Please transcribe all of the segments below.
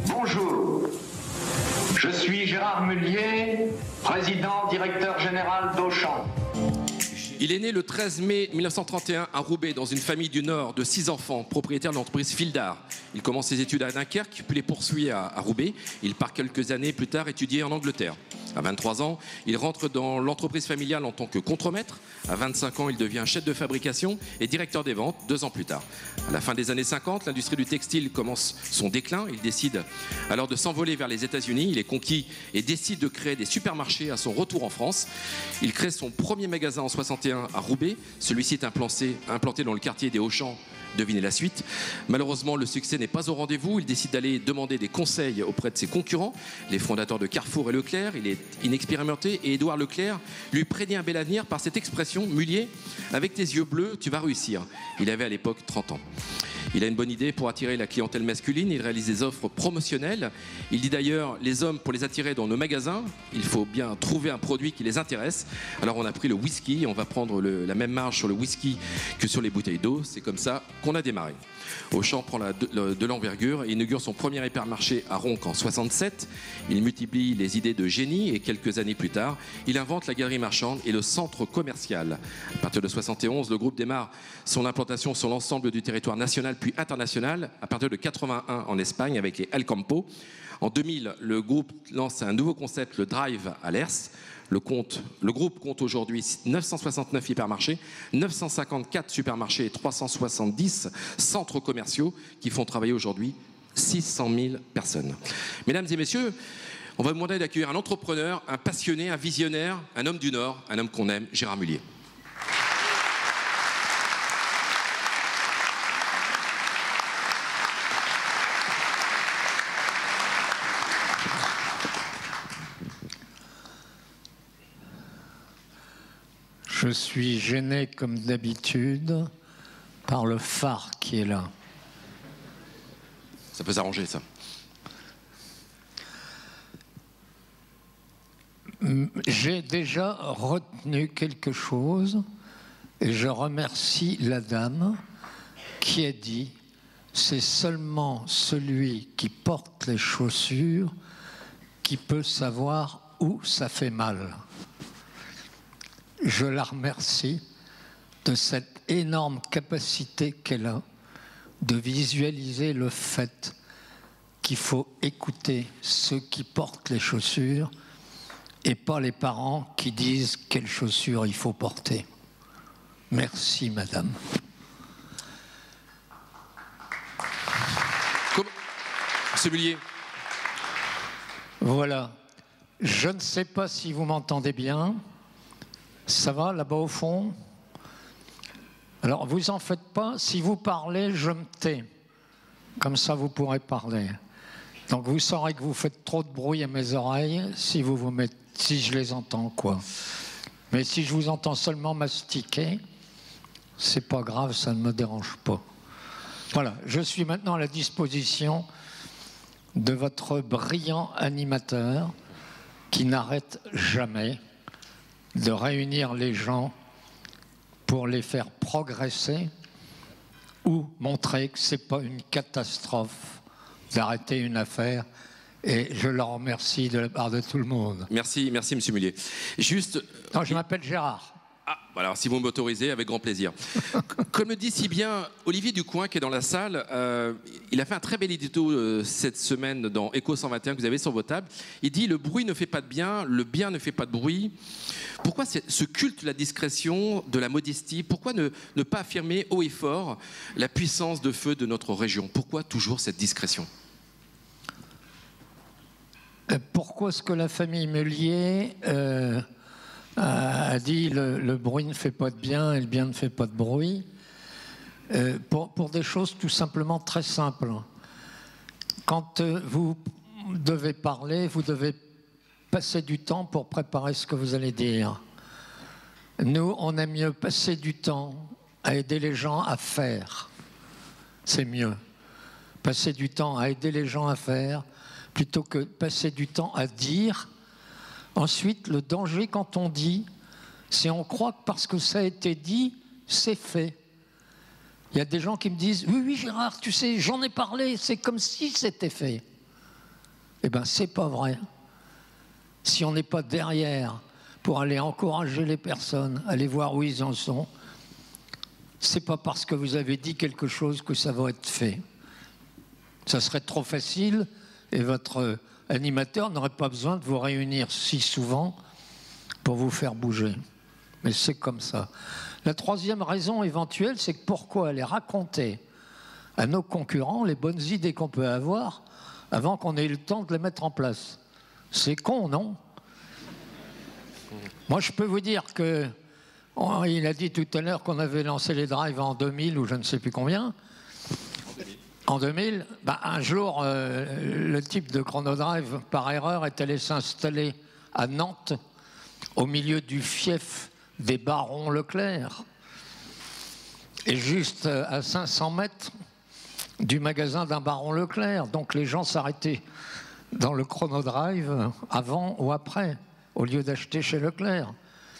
Bonjour, je suis Gérard Mullier, président directeur général d'Auchan. Il est né le 13 mai 1931 à Roubaix, dans une famille du Nord de 6 enfants, propriétaire de l'entreprise Fildar. Il commence ses études à Dunkerque, puis les poursuit à Roubaix. Il part quelques années plus tard étudier en Angleterre. À 23 ans, il rentre dans l'entreprise familiale en tant que contremaître. À 25 ans, il devient chef de fabrication et directeur des ventes 2 ans plus tard. À la fin des années 50, l'industrie du textile commence son déclin. Il décide alors de s'envoler vers les États-Unis. Il est conquis et décide de créer des supermarchés à son retour en France. Il crée son premier magasin en 61 à Roubaix. Celui-ci est implanté dans le quartier des Auchan. Devinez la suite. Malheureusement, le succès n'est pas au rendez-vous. Il décide d'aller demander des conseils auprès de ses concurrents, les fondateurs de Carrefour et Leclerc. Il est inexpérimenté et Édouard Leclerc lui prédit un bel avenir par cette expression: Mullier, avec tes yeux bleus, tu vas réussir. Il avait à l'époque 30 ans. Il a une bonne idée pour attirer la clientèle masculine. Il réalise des offres promotionnelles. Il dit d'ailleurs: les hommes, pour les attirer dans nos magasins, il faut bien trouver un produit qui les intéresse. Alors on a pris le whisky. On va prendre la même marge sur le whisky que sur les bouteilles d'eau. C'est comme ça qu'on a démarré. Auchan prend de l'envergure et inaugure son premier hypermarché à Ronc en 67. Il multiplie les idées de génie et quelques années plus tard, il invente la galerie marchande et le centre commercial. À partir de 71, le groupe démarre son implantation sur l'ensemble du territoire national puis international. À partir de 81 en Espagne avec les El Campo. En 2000, le groupe lance un nouveau concept, le Drive à l'ERS. Le groupe compte aujourd'hui 969 hypermarchés, 954 supermarchés et 370 centres commerciaux qui font travailler aujourd'hui 600 000 personnes. Mesdames et messieurs, on va vous demander d'accueillir un entrepreneur, un passionné, un visionnaire, un homme du Nord, un homme qu'on aime, Gérard Mullier. Je suis gêné comme d'habitude par le phare qui est là. Ça peut s'arranger, ça. J'ai déjà retenu quelque chose et je remercie la dame qui a dit: c'est seulement celui qui porte les chaussures qui peut savoir où ça fait mal. Je la remercie de cette énorme capacité qu'elle a de visualiser le fait qu'il faut écouter ceux qui portent les chaussures et pas les parents qui disent quelles chaussures il faut porter. Merci, madame. Monsieur Mullier. Voilà. Je ne sais pas si vous m'entendez bien. Ça va, là-bas au fond? Alors, vous en faites pas. Si vous parlez, je me tais. Comme ça, vous pourrez parler. Donc, vous saurez que vous faites trop de bruit à mes oreilles si je les entends, quoi. Mais si je vous entends seulement mastiquer, c'est pas grave, ça ne me dérange pas. Voilà, je suis maintenant à la disposition de votre brillant animateur qui n'arrête jamais de réunir les gens pour les faire progresser ou montrer que ce n'est pas une catastrophe d'arrêter une affaire. Et je leur remercie de la part de tout le monde. Merci, merci Monsieur Mullier. Juste... Non, je m'appelle Gérard. Ah, voilà, alors si vous m'autorisez, avec grand plaisir. Comme le dit si bien Olivier Ducoing, qui est dans la salle, il a fait un très bel édito cette semaine dans Echo 121 que vous avez sur vos tables. Il dit: le bruit ne fait pas de bien, le bien ne fait pas de bruit. Pourquoi ce culte de la discrétion, de la modestie? Pourquoi ne pas affirmer haut et fort la puissance de feu de notre région? Pourquoi toujours cette discrétion? Pourquoi est-ce que la famille Mullier a dit le bruit ne fait pas de bien et le bien ne fait pas de bruit? Pour des choses tout simplement très simples. Quand vous devez parler, vous devez passer du temps pour préparer ce que vous allez dire. Nous, on aime mieux passer du temps à aider les gens à faire. C'est mieux. Passer du temps à aider les gens à faire plutôt que passer du temps à dire. Ensuite, le danger quand on dit, c'est on croit que parce que ça a été dit, c'est fait. Il y a des gens qui me disent: oui, oui, Gérard, tu sais, j'en ai parlé, c'est comme si c'était fait. Eh bien, c'est pas vrai. Si on n'est pas derrière pour aller encourager les personnes, aller voir où ils en sont, c'est pas parce que vous avez dit quelque chose que ça va être fait. Ça serait trop facile et votre animateur n'aurait pas besoin de vous réunir si souvent pour vous faire bouger. Mais c'est comme ça. La troisième raison éventuelle, c'est que pourquoi aller raconter à nos concurrents les bonnes idées qu'on peut avoir avant qu'on ait eu le temps de les mettre en place. C'est con, non? Moi, je peux vous dire que il a dit tout à l'heure qu'on avait lancé les drives en 2000 ou je ne sais plus combien. En 2000, un jour, le type de chronodrive, par erreur, est allé s'installer à Nantes, au milieu du fief des barons Leclerc, et juste à 500 mètres du magasin d'un baron Leclerc. Donc les gens s'arrêtaient dans le chronodrive avant ou après, au lieu d'acheter chez Leclerc.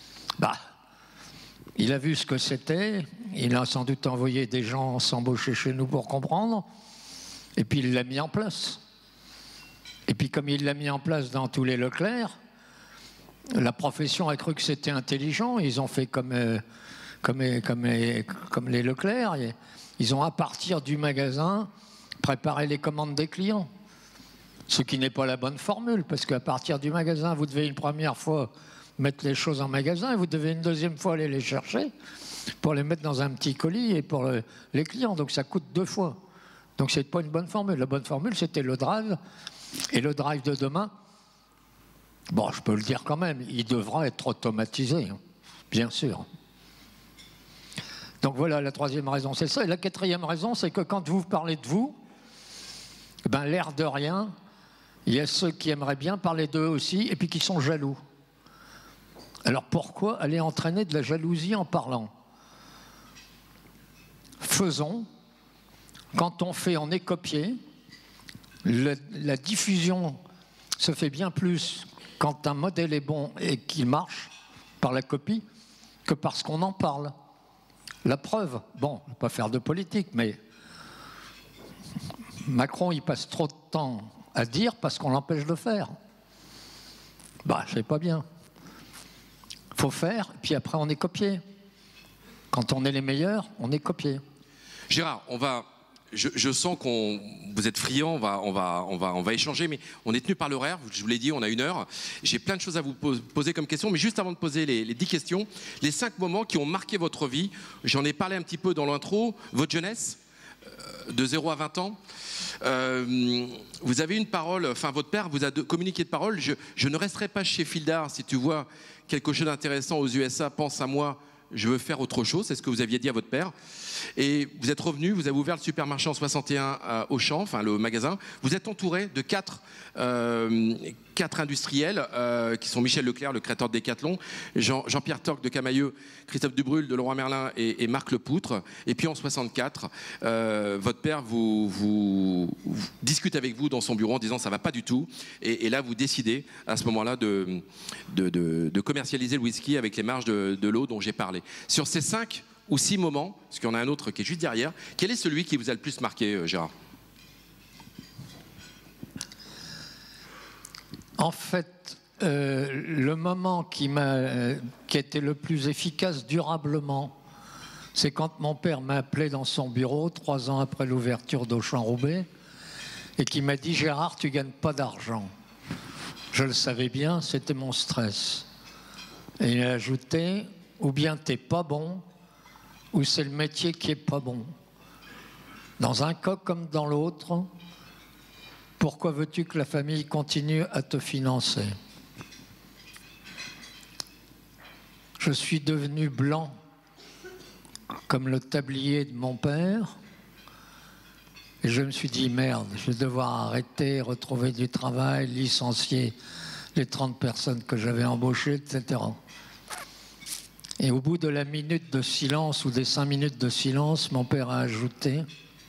Il a vu ce que c'était, il a sans doute envoyé des gens s'embaucher chez nous pour comprendre, et puis il l'a mis en place. Et puis comme il l'a mis en place dans tous les Leclerc, la profession a cru que c'était intelligent, ils ont fait comme les Leclerc, ils ont à partir du magasin préparé les commandes des clients. Ce qui n'est pas la bonne formule, parce qu'à partir du magasin, vous devez une première fois mettre les choses en magasin et vous devez une deuxième fois aller les chercher pour les mettre dans un petit colis et pour les clients. Donc ça coûte 2 fois. Donc c'est pas une bonne formule. La bonne formule, c'était le drive. Et le drive de demain, bon, je peux le dire quand même, il devra être automatisé, hein, bien sûr. Donc voilà, la troisième raison, c'est ça. Et la quatrième raison, c'est que quand vous parlez de vous, l'air de rien, il y a ceux qui aimeraient bien parler d'eux aussi et puis qui sont jaloux. Alors pourquoi aller entraîner de la jalousie en parlant? Faisons. Quand on fait, on est copié. La diffusion se fait bien plus quand un modèle est bon et qu'il marche par la copie que parce qu'on en parle. La preuve, bon, je ne vais pas faire de politique, mais Macron, il passe trop de temps à dire parce qu'on l'empêche de faire. C'est pas bien. Il faut faire, puis après on est copié. Quand on est les meilleurs, on est copié. Gérard, je sens qu'on vous êtes friand, on va échanger, mais on est tenu par l'horaire. Je vous l'ai dit, on a 1 heure. J'ai plein de choses à vous poser comme questions, mais juste avant de poser les 10 questions, les 5 moments qui ont marqué votre vie. J'en ai parlé un petit peu dans l'intro. Votre jeunesse, de 0 à 20 ans. Vous avez une parole, enfin votre père vous a communiqué de parole. Je ne resterai pas chez Fildar. Si tu vois quelque chose d'intéressant aux USA, pense à moi. Je veux faire autre chose, c'est ce que vous aviez dit à votre père. Et vous êtes revenu, vous avez ouvert le supermarché en 61 à Auchan, enfin le magasin. Vous êtes entouré de 4 industriels qui sont Michel Leclerc, le créateur de Decathlon, Jean-Pierre Torque de Camailleux, Christophe Dubrul de Leroy Merlin et Marc Lepoutre. Et puis en 64, votre père vous discute avec vous dans son bureau en disant ça va pas du tout. Et là, vous décidez à ce moment-là de commercialiser le whisky avec les marges de l'eau dont j'ai parlé. Sur ces 5 ou 6 moments, parce qu'il y en a un autre qui est juste derrière, quel est celui qui vous a le plus marqué, Gérard? En fait, le moment qui a été le plus efficace durablement, c'est quand mon père m'a appelé dans son bureau 3 ans après l'ouverture d'Auchan-Roubaix et qui m'a dit « Gérard, tu ne gagnes pas d'argent ». Je le savais bien, c'était mon stress. Et il a ajouté « ou bien tu n'es pas bon, ou c'est le métier qui n'est pas bon. Dans un cas comme dans l'autre, pourquoi veux-tu que la famille continue à te financer ?» Je suis devenu blanc comme le tablier de mon père et je me suis dit merde, je vais devoir arrêter, retrouver du travail, licencier les 30 personnes que j'avais embauchées, etc. Et au bout de la minute de silence ou des 5 minutes de silence, mon père a ajouté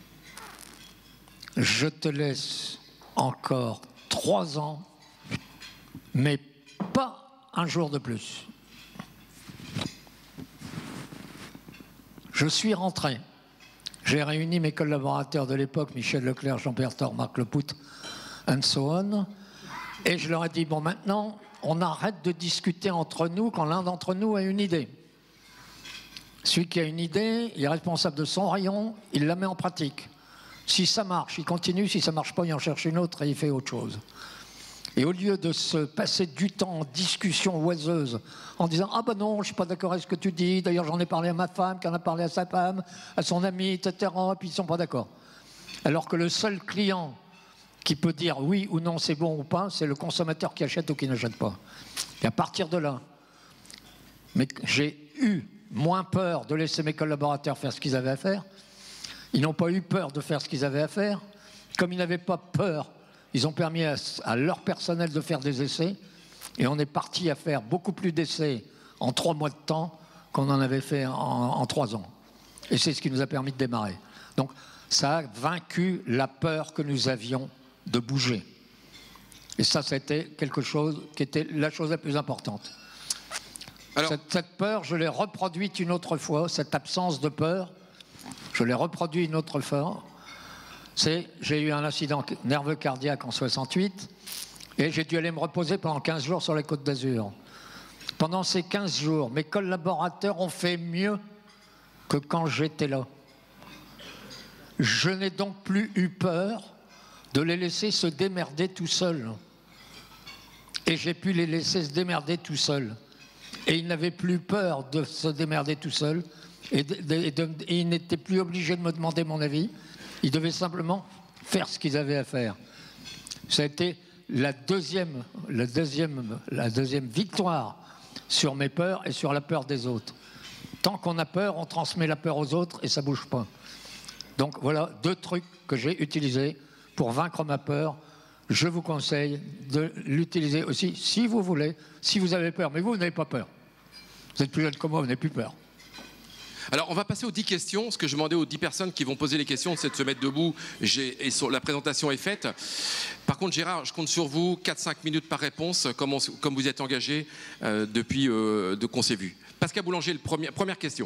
« Je te laisse encore 3 ans, mais pas un jour de plus. » Je suis rentré. J'ai réuni mes collaborateurs de l'époque, Michel Leclerc, Jean-Pierre Torque, Marc Lepoutre, and so on. Et je leur ai dit, bon, maintenant, on arrête de discuter entre nous quand l'un d'entre nous a une idée. Celui qui a une idée, il est responsable de son rayon, il la met en pratique. Si ça marche, il continue, si ça ne marche pas, il en cherche une autre et il fait autre chose. Et au lieu de se passer du temps en discussion oiseuse, en disant « Ah ben non, je ne suis pas d'accord avec ce que tu dis, d'ailleurs j'en ai parlé à ma femme, qui en a parlé à sa femme, à son ami, etc. » Et puis ils ne sont pas d'accord. Alors que le seul client qui peut dire oui ou non, c'est bon ou pas, c'est le consommateur qui achète ou qui n'achète pas. Et à partir de là, mais j'ai eu moins peur de laisser mes collaborateurs faire ce qu'ils avaient à faire. Ils n'ont pas eu peur de faire ce qu'ils avaient à faire. Comme ils n'avaient pas peur, ils ont permis à leur personnel de faire des essais. Et on est parti à faire beaucoup plus d'essais en 3 mois de temps qu'on en avait fait en 3 ans. Et c'est ce qui nous a permis de démarrer. Donc ça a vaincu la peur que nous avions de bouger. Et ça, c'était quelque chose qui était la chose la plus importante. Alors, cette peur, je l'ai reproduite une autre fois, cette absence de peur, je l'ai reproduite une autre fois. J'ai eu un accident nerveux cardiaque en 68 et j'ai dû aller me reposer pendant 15 jours sur la Côte d'Azur. Pendant ces 15 jours, mes collaborateurs ont fait mieux que quand j'étais là. Je n'ai donc plus eu peur de les laisser se démerder tout seuls. Et j'ai pu les laisser se démerder tout seuls. Et ils n'avaient plus peur de se démerder tout seuls. Et ils n'étaient plus obligés de me demander mon avis. Ils devaient simplement faire ce qu'ils avaient à faire. Ça a été la deuxième victoire sur mes peurs et sur la peur des autres. Tant qu'on a peur, on transmet la peur aux autres et ça ne bouge pas. Donc voilà 2 trucs que j'ai utilisés pour vaincre ma peur. Je vous conseille de l'utiliser aussi si vous voulez, si vous avez peur. Mais vous n'avez pas peur. Vous êtes plus jeune que moi, vous n'avez plus peur. Alors, on va passer aux 10 questions. Ce que je demandais aux 10 personnes qui vont poser les questions, c'est de se mettre debout. La présentation est faite. Par contre, Gérard, je compte sur vous. 4-5 minutes par réponse, comme vous êtes engagé depuis qu'on s'est vu. Pascal Boulanger, première question.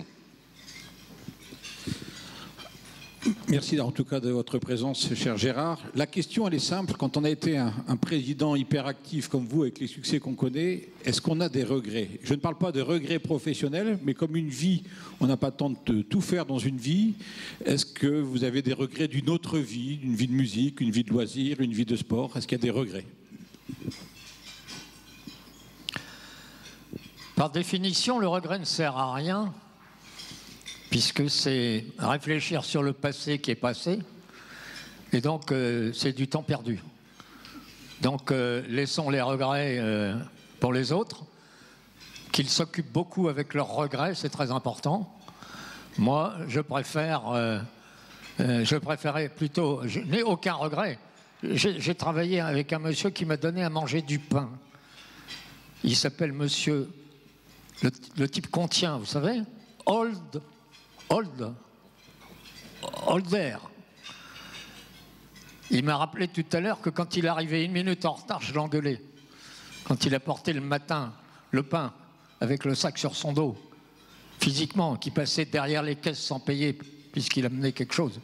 Merci en tout cas de votre présence, cher Gérard. La question, elle est simple. Quand on a été un président hyperactif comme vous, avec les succès qu'on connaît, est-ce qu'on a des regrets? Je ne parle pas de regrets professionnels, mais comme une vie, on n'a pas le temps de tout faire dans une vie. Est-ce que vous avez des regrets d'une autre vie, une vie de musique, une vie de loisirs, une vie de sport? Est-ce qu'il y a des regrets? Par définition, le regret ne sert à rien, puisque c'est réfléchir sur le passé qui est passé, et donc c'est du temps perdu. Donc laissons les regrets pour les autres, qu'ils s'occupent beaucoup avec leurs regrets, c'est très important. Moi, je préférais plutôt, je n'ai aucun regret. J'ai travaillé avec un monsieur qui m'a donné à manger du pain. Il s'appelle monsieur, le type qu'on tient, vous savez, Holder. Il m'a rappelé tout à l'heure que quand il arrivait 1 minute en retard, je l'engueulais. Quand il apportait le matin le pain avec le sac sur son dos, physiquement, qui passait derrière les caisses sans payer puisqu'il amenait quelque chose.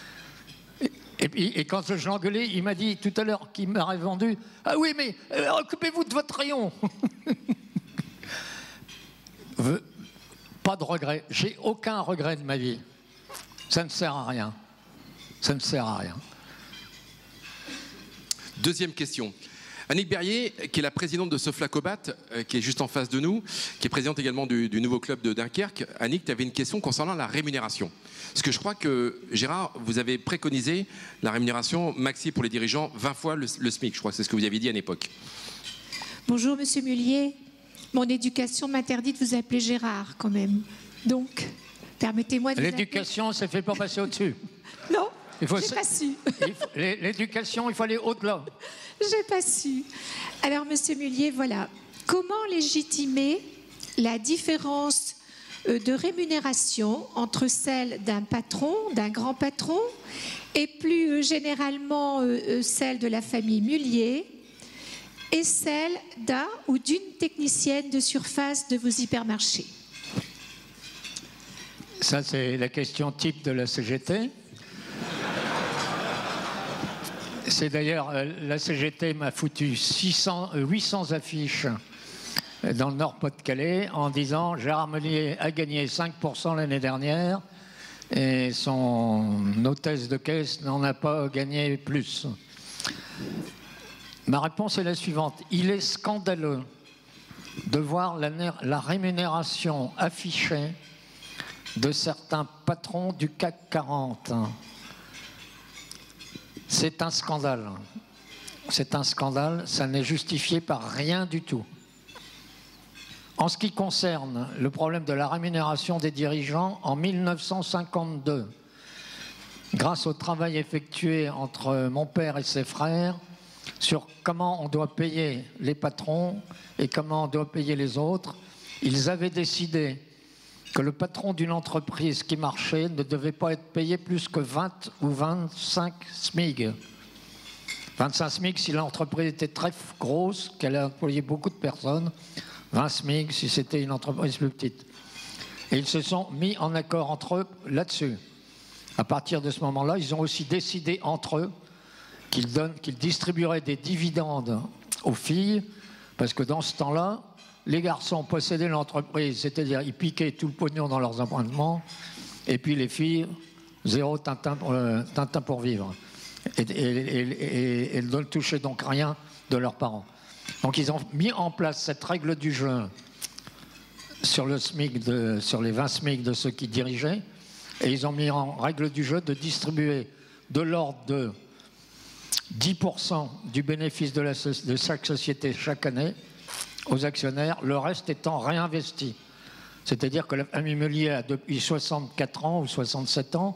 Et quand je l'engueulais, il m'a dit tout à l'heure qu'il m'aurait vendu « Ah oui, mais occupez-vous de votre rayon !» Pas de regret. J'ai aucun regret de ma vie. Ça ne sert à rien. Ça ne sert à rien. Deuxième question. Annick Berrier, qui est la présidente de Soflacobat, qui est juste en face de nous, qui est présidente également du nouveau club de Dunkerque. Annick, tu avais une question concernant la rémunération. Parce que je crois que, Gérard, vous avez préconisé la rémunération maxi pour les dirigeants 20 fois le SMIC. Je crois que c'est ce que vous aviez dit à l'époque. Bonjour, Monsieur Mullier. Mon éducation m'interdit de vous appeler Gérard, quand même. Donc, permettez-moi de... L'éducation, ça ne fait pas passer au-dessus. Non, j'ai pas su. L'éducation, il faut aller au-delà. J'ai pas su. Alors, Monsieur Mullier, voilà. Comment légitimer la différence de rémunération entre celle d'un patron, d'un grand patron, et plus généralement celle de la famille Mullier, et celle d'un ou d'une technicienne de surface de vos hypermarchés? Ça, c'est la question type de la CGT. C'est d'ailleurs, la CGT m'a foutu 800 affiches dans le Nord-Pas-de-Calais en disant Gérard Meullier a gagné 5% l'année dernière et son hôtesse de caisse n'en a pas gagné plus. Ma réponse est la suivante. Il est scandaleux de voir la rémunération affichée de certains patrons du CAC 40. C'est un scandale. C'est un scandale, ça n'est justifié par rien du tout. En ce qui concerne le problème de la rémunération des dirigeants, en 1952, grâce au travail effectué entre mon père et ses frères sur comment on doit payer les patrons et comment on doit payer les autres, ils avaient décidé que le patron d'une entreprise qui marchait ne devait pas être payé plus que 20 ou 25 SMIC. 25 SMIC si l'entreprise était très grosse, qu'elle a employé beaucoup de personnes, 20 SMIC si c'était une entreprise plus petite. Et ils se sont mis en accord entre eux là-dessus. À partir de ce moment-là, ils ont aussi décidé entre eux qu'ils distribueraient des dividendes aux filles, parce que dans ce temps-là, les garçons possédaient l'entreprise, c'est-à-dire ils piquaient tout le pognon dans leurs appointements, et puis les filles, zéro tintin pour vivre. Et elles ne touchaient donc rien de leurs parents. Donc ils ont mis en place cette règle du jeu sur les 20 SMIC de ceux qui dirigeaient, et ils ont mis en règle du jeu de distribuer de l'ordre de 10% du bénéfice de chaque société chaque année aux actionnaires, le reste étant réinvesti. C'est-à-dire que la famille Meullier a depuis 64 ans ou 67 ans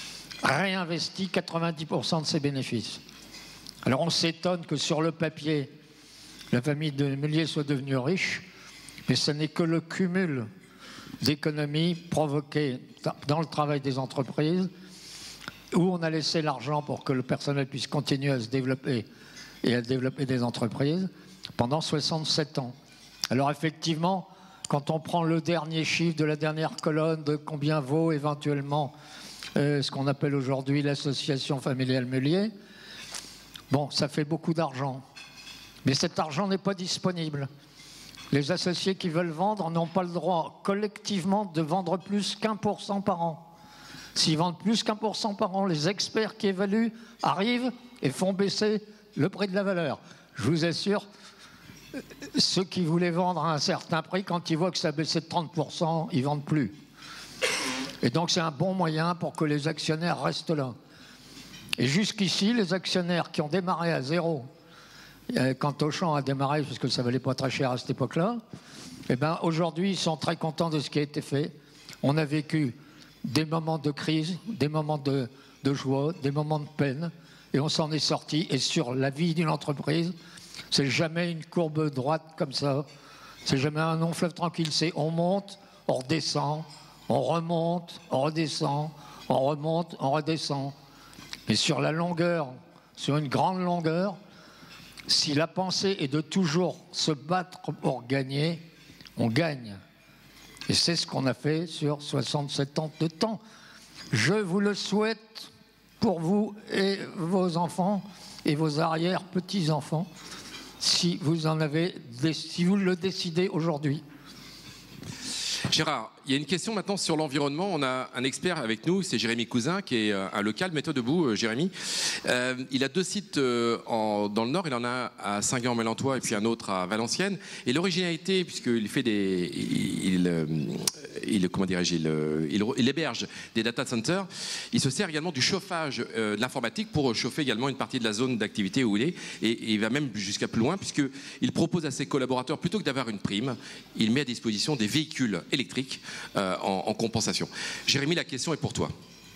réinvesti 90% de ses bénéfices. Alors on s'étonne que sur le papier, la famille de Meullier soit devenue riche, mais ce n'est que le cumul d'économies provoquées dans le travail des entreprises, où on a laissé l'argent pour que le personnel puisse continuer à se développer et à développer des entreprises pendant 67 ans. Alors effectivement, quand on prend le dernier chiffre de la dernière colonne de combien vaut éventuellement ce qu'on appelle aujourd'hui l'association familiale Meullier, bon, ça fait beaucoup d'argent. Mais cet argent n'est pas disponible. Les associés qui veulent vendre n'ont pas le droit collectivement de vendre plus qu'1% par an. S'ils vendent plus qu'1% par an, les experts qui évaluent arrivent et font baisser le prix de la valeur. Je vous assure, ceux qui voulaient vendre à un certain prix, quand ils voient que ça a baissé de 30%, ils ne vendent plus. Et donc c'est un bon moyen pour que les actionnaires restent là. Et jusqu'ici, les actionnaires qui ont démarré à zéro, quand Auchan a démarré, parce que ça ne valait pas très cher à cette époque-là, eh ben, aujourd'hui, ils sont très contents de ce qui a été fait. On a vécu des moments de crise, des moments de joie, des moments de peine, et on s'en est sorti. Et sur la vie d'une entreprise, c'est jamais une courbe droite comme ça, c'est jamais un long fleuve tranquille, c'est on monte, on redescend, on remonte, on redescend, on remonte, on redescend. Mais sur la longueur, sur une grande longueur, si la pensée est de toujours se battre pour gagner, on gagne. Et c'est ce qu'on a fait sur 67 ans de temps. Je vous le souhaite pour vous et vos enfants et vos arrière-petits-enfants, si vous le décidez aujourd'hui. Gérard, il y a une question maintenant sur l'environnement. On a un expert avec nous, c'est Jérémy Cousin, qui est un local. Mets-toi debout, Jérémy. Il a 2 sites dans le Nord. Il en a à Saint-Guin-en-Mélantois et puis un autre à Valenciennes. Et l'originalité, puisqu'il fait il héberge des data centers, il se sert également du chauffage de l'informatique pour chauffer également une partie de la zone d'activité où il est. Et il va même jusqu'à plus loin, puisqu'il propose à ses collaborateurs, plutôt que d'avoir une prime, il met à disposition des véhicules électriques en compensation. Jérémy, la question est pour toi.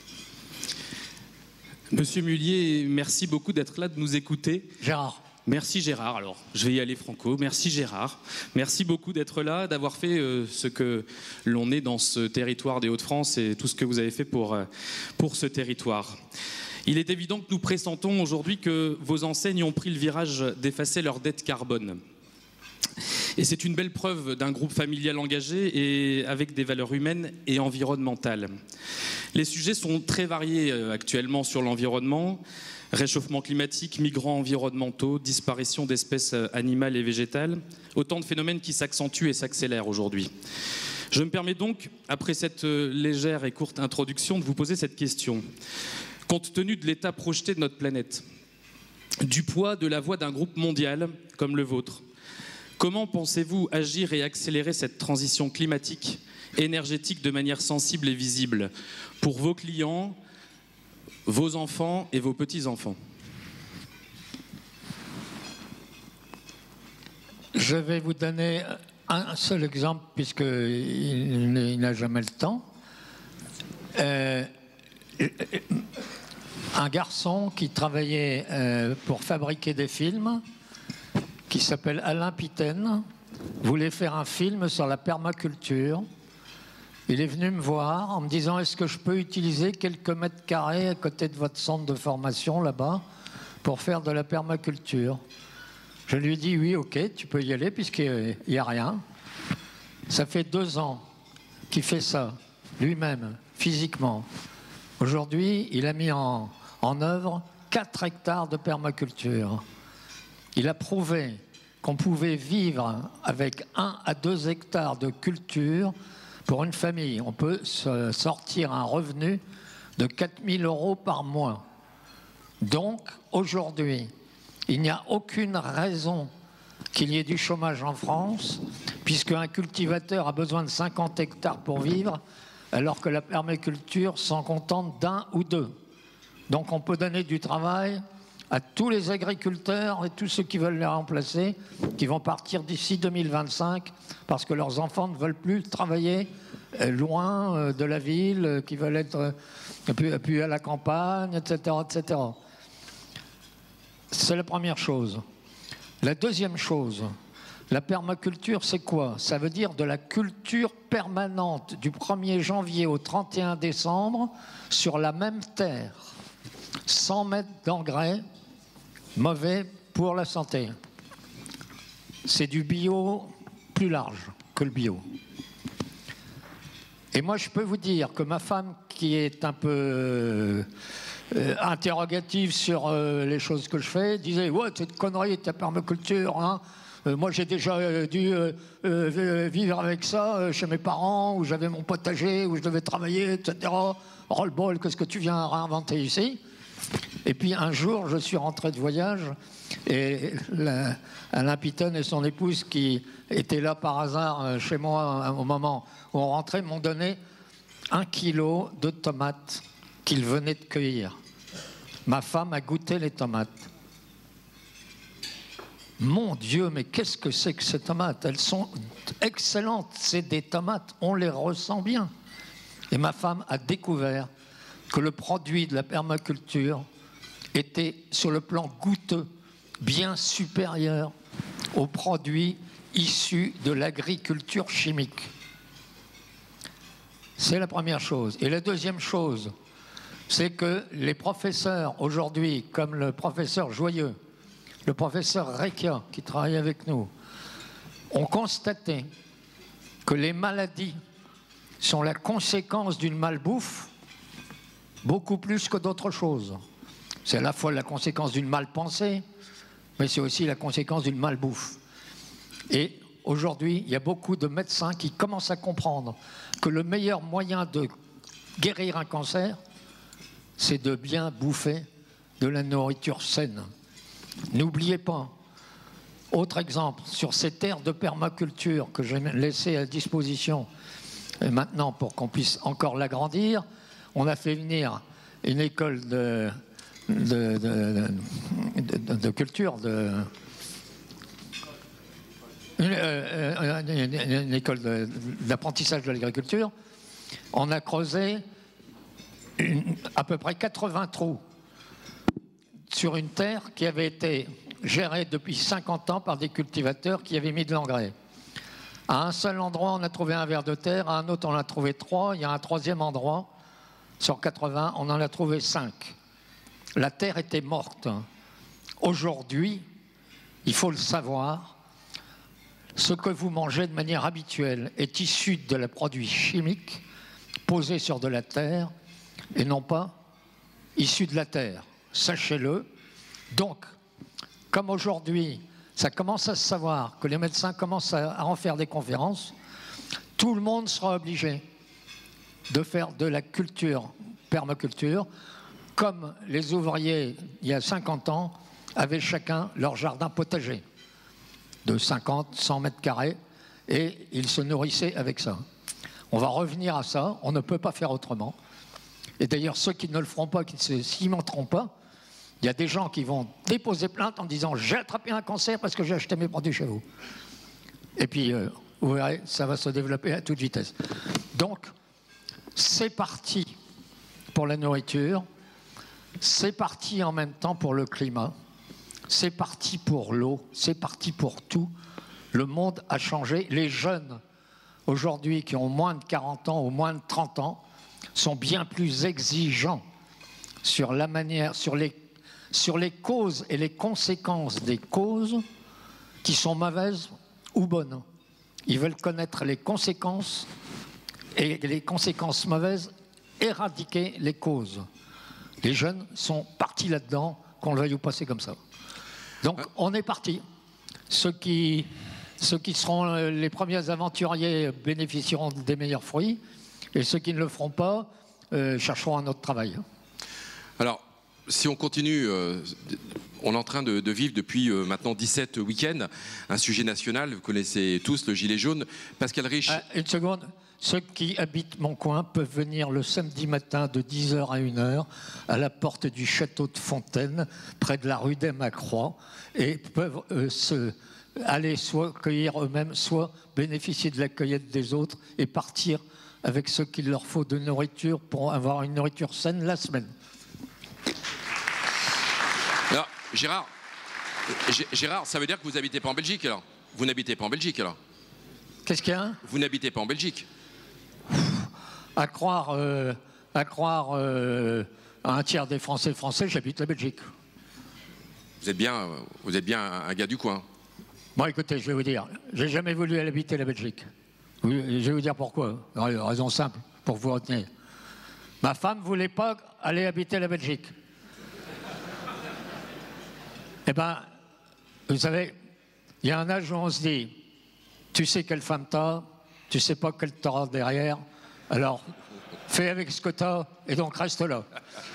Monsieur Meullier, merci beaucoup d'être là, de nous écouter. Gérard. Merci Gérard, alors je vais y aller franco. Merci Gérard, merci beaucoup d'être là, d'avoir fait ce que l'on est dans ce territoire des Hauts-de-France et tout ce que vous avez fait pour ce territoire. Il est évident que nous pressentons aujourd'hui que vos enseignes ont pris le virage d'effacer leur dette carbone. Et c'est une belle preuve d'un groupe familial engagé et avec des valeurs humaines et environnementales. Les sujets sont très variés actuellement sur l'environnement. Réchauffement climatique, migrants environnementaux, disparition d'espèces animales et végétales. Autant de phénomènes qui s'accentuent et s'accélèrent aujourd'hui. Je me permets donc, après cette légère et courte introduction, de vous poser cette question. Compte tenu de l'état projeté de notre planète, du poids de la voix d'un groupe mondial comme le vôtre, comment pensez-vous agir et accélérer cette transition climatique, énergétique de manière sensible et visible pour vos clients, vos enfants et vos petits-enfants? Je vais vous donner un seul exemple, puisqu'il n'a jamais le temps. Un garçon qui travaillait pour fabriquer des films, qui s'appelle Alain Pitaine, voulait faire un film sur la permaculture. Il est venu me voir en me disant: est-ce que je peux utiliser quelques mètres carrés à côté de votre centre de formation là-bas pour faire de la permaculture? Je lui ai dit: oui, ok, tu peux y aller puisqu'il n'y a rien. Ça fait 2 ans qu'il fait ça, lui-même, physiquement. Aujourd'hui, il a mis en œuvre 4 hectares de permaculture. Il a prouvé qu'on pouvait vivre avec 1 à 2 hectares de culture pour une famille. On peut sortir un revenu de 4 000 € par mois. Donc, aujourd'hui, il n'y a aucune raison qu'il y ait du chômage en France, puisqu'un cultivateur a besoin de 50 hectares pour vivre, alors que la permaculture s'en contente d'1 ou 2. Donc on peut donner du travail à tous les agriculteurs et tous ceux qui veulent les remplacer, qui vont partir d'ici 2025, parce que leurs enfants ne veulent plus travailler loin de la ville, qui veulent être plus à la campagne, etc., etc. C'est la première chose. La deuxième chose, la permaculture, c'est quoi? Ça veut dire de la culture permanente du 1er janvier au 31 décembre sur la même terre, sans mettre d'engrais mauvais pour la santé. C'est du bio plus large que le bio. Et moi, je peux vous dire que ma femme, qui est un peu interrogative sur les choses que je fais, disait: ouais, c'est une connerie ta permaculture, hein. Moi j'ai déjà dû vivre avec ça chez mes parents, où j'avais mon potager, où je devais travailler, etc. Roll-ball, qu'est-ce que tu viens réinventer ici? Et puis un jour, je suis rentré de voyage et Alain Pitaine et son épouse, qui étaient là par hasard chez moi au moment où on rentrait, m'ont donné 1 kilo de tomates qu'ils venaient de cueillir. Ma femme a goûté les tomates. Mon Dieu, mais qu'est-ce que c'est que ces tomates? Elles sont excellentes, c'est des tomates, on les ressent bien. Et ma femme a découvert que le produit de la permaculture était, sur le plan goûteux, bien supérieur aux produits issus de l'agriculture chimique. C'est la première chose. Et la deuxième chose, c'est que les professeurs aujourd'hui, comme le professeur Joyeux, le professeur Recchia, qui travaille avec nous, ont constaté que les maladies sont la conséquence d'une malbouffe beaucoup plus que d'autres choses. C'est à la fois la conséquence d'une malpensée, mais c'est aussi la conséquence d'une malbouffe. Et aujourd'hui, il y a beaucoup de médecins qui commencent à comprendre que le meilleur moyen de guérir un cancer, c'est de bien bouffer de la nourriture saine. N'oubliez pas, autre exemple, sur ces terres de permaculture que j'ai laissées à disposition maintenant pour qu'on puisse encore l'agrandir, on a fait venir une école de culture, une école d'apprentissage de l'agriculture. On a creusé à peu près 80 trous sur une terre qui avait été gérée depuis 50 ans par des cultivateurs qui avaient mis de l'engrais. À un seul endroit, on a trouvé un ver de terre, à un autre, on en a trouvé 3. Il y a un 3e endroit, sur 80, on en a trouvé 5. La terre était morte. Aujourd'hui, il faut le savoir, ce que vous mangez de manière habituelle est issu de la produit chimique posé sur de la terre et non pas issus de la terre. Sachez-le. Donc, comme aujourd'hui, ça commence à se savoir, que les médecins commencent à en faire des conférences, tout le monde sera obligé de faire de la culture, permaculture, comme les ouvriers, il y a 50 ans, avaient chacun leur jardin potager de 50, 100 mètres carrés, et ils se nourrissaient avec ça. On va revenir à ça, on ne peut pas faire autrement. Et d'ailleurs, ceux qui ne le feront pas, qui ne se cimenteront pas, il y a des gens qui vont déposer plainte en disant « j'ai attrapé un cancer parce que j'ai acheté mes produits chez vous ». Et puis, vous verrez, ça va se développer à toute vitesse. Donc, c'est parti pour la nourriture, c'est parti en même temps pour le climat, c'est parti pour l'eau, c'est parti pour tout. Le monde a changé. Les jeunes, aujourd'hui, qui ont moins de 40 ans ou moins de 30 ans, sont bien plus exigeants sur la manière, sur les causes et les conséquences des causes qui sont mauvaises ou bonnes. Ils veulent connaître les conséquences et les conséquences mauvaises, éradiquer les causes. Les jeunes sont partis là-dedans, qu'on le veuille ou pas, c'est comme ça. Donc on est parti. Ceux qui seront les premiers aventuriers bénéficieront des meilleurs fruits, et ceux qui ne le feront pas chercheront un autre travail. Alors, si on continue, on est en train de vivre depuis maintenant 17 week-ends un sujet national, vous connaissez tous le gilet jaune. Pascal Rich. Une seconde. Ceux qui habitent mon coin peuvent venir le samedi matin de 10h à 1h à la porte du château de Fontaine, près de la rue des Macroix, et peuvent aller soit cueillir eux-mêmes, soit bénéficier de la cueillette des autres et partir avec ce qu'il leur faut de nourriture pour avoir une nourriture saine la semaine. Alors, Gérard, ça veut dire que vous n'habitez pas en Belgique alors? Vous n'habitez pas en Belgique alors? Qu'est-ce qu'il y a? Vous n'habitez pas en Belgique? À croire à un tiers des Français, j'habite la Belgique. Vous êtes bien un gars du coin. Bon, écoutez, je vais vous dire, j'ai jamais voulu aller habiter la Belgique. Je vais vous dire pourquoi. Raison simple, pour vous retenir. Ma femme ne voulait pas aller habiter la Belgique. Eh bien, vous savez, il y a un âge où on se dit, tu sais quelle femme t'as, tu sais pas quelle t'auras derrière, alors fais avec ce que t'as et donc reste là.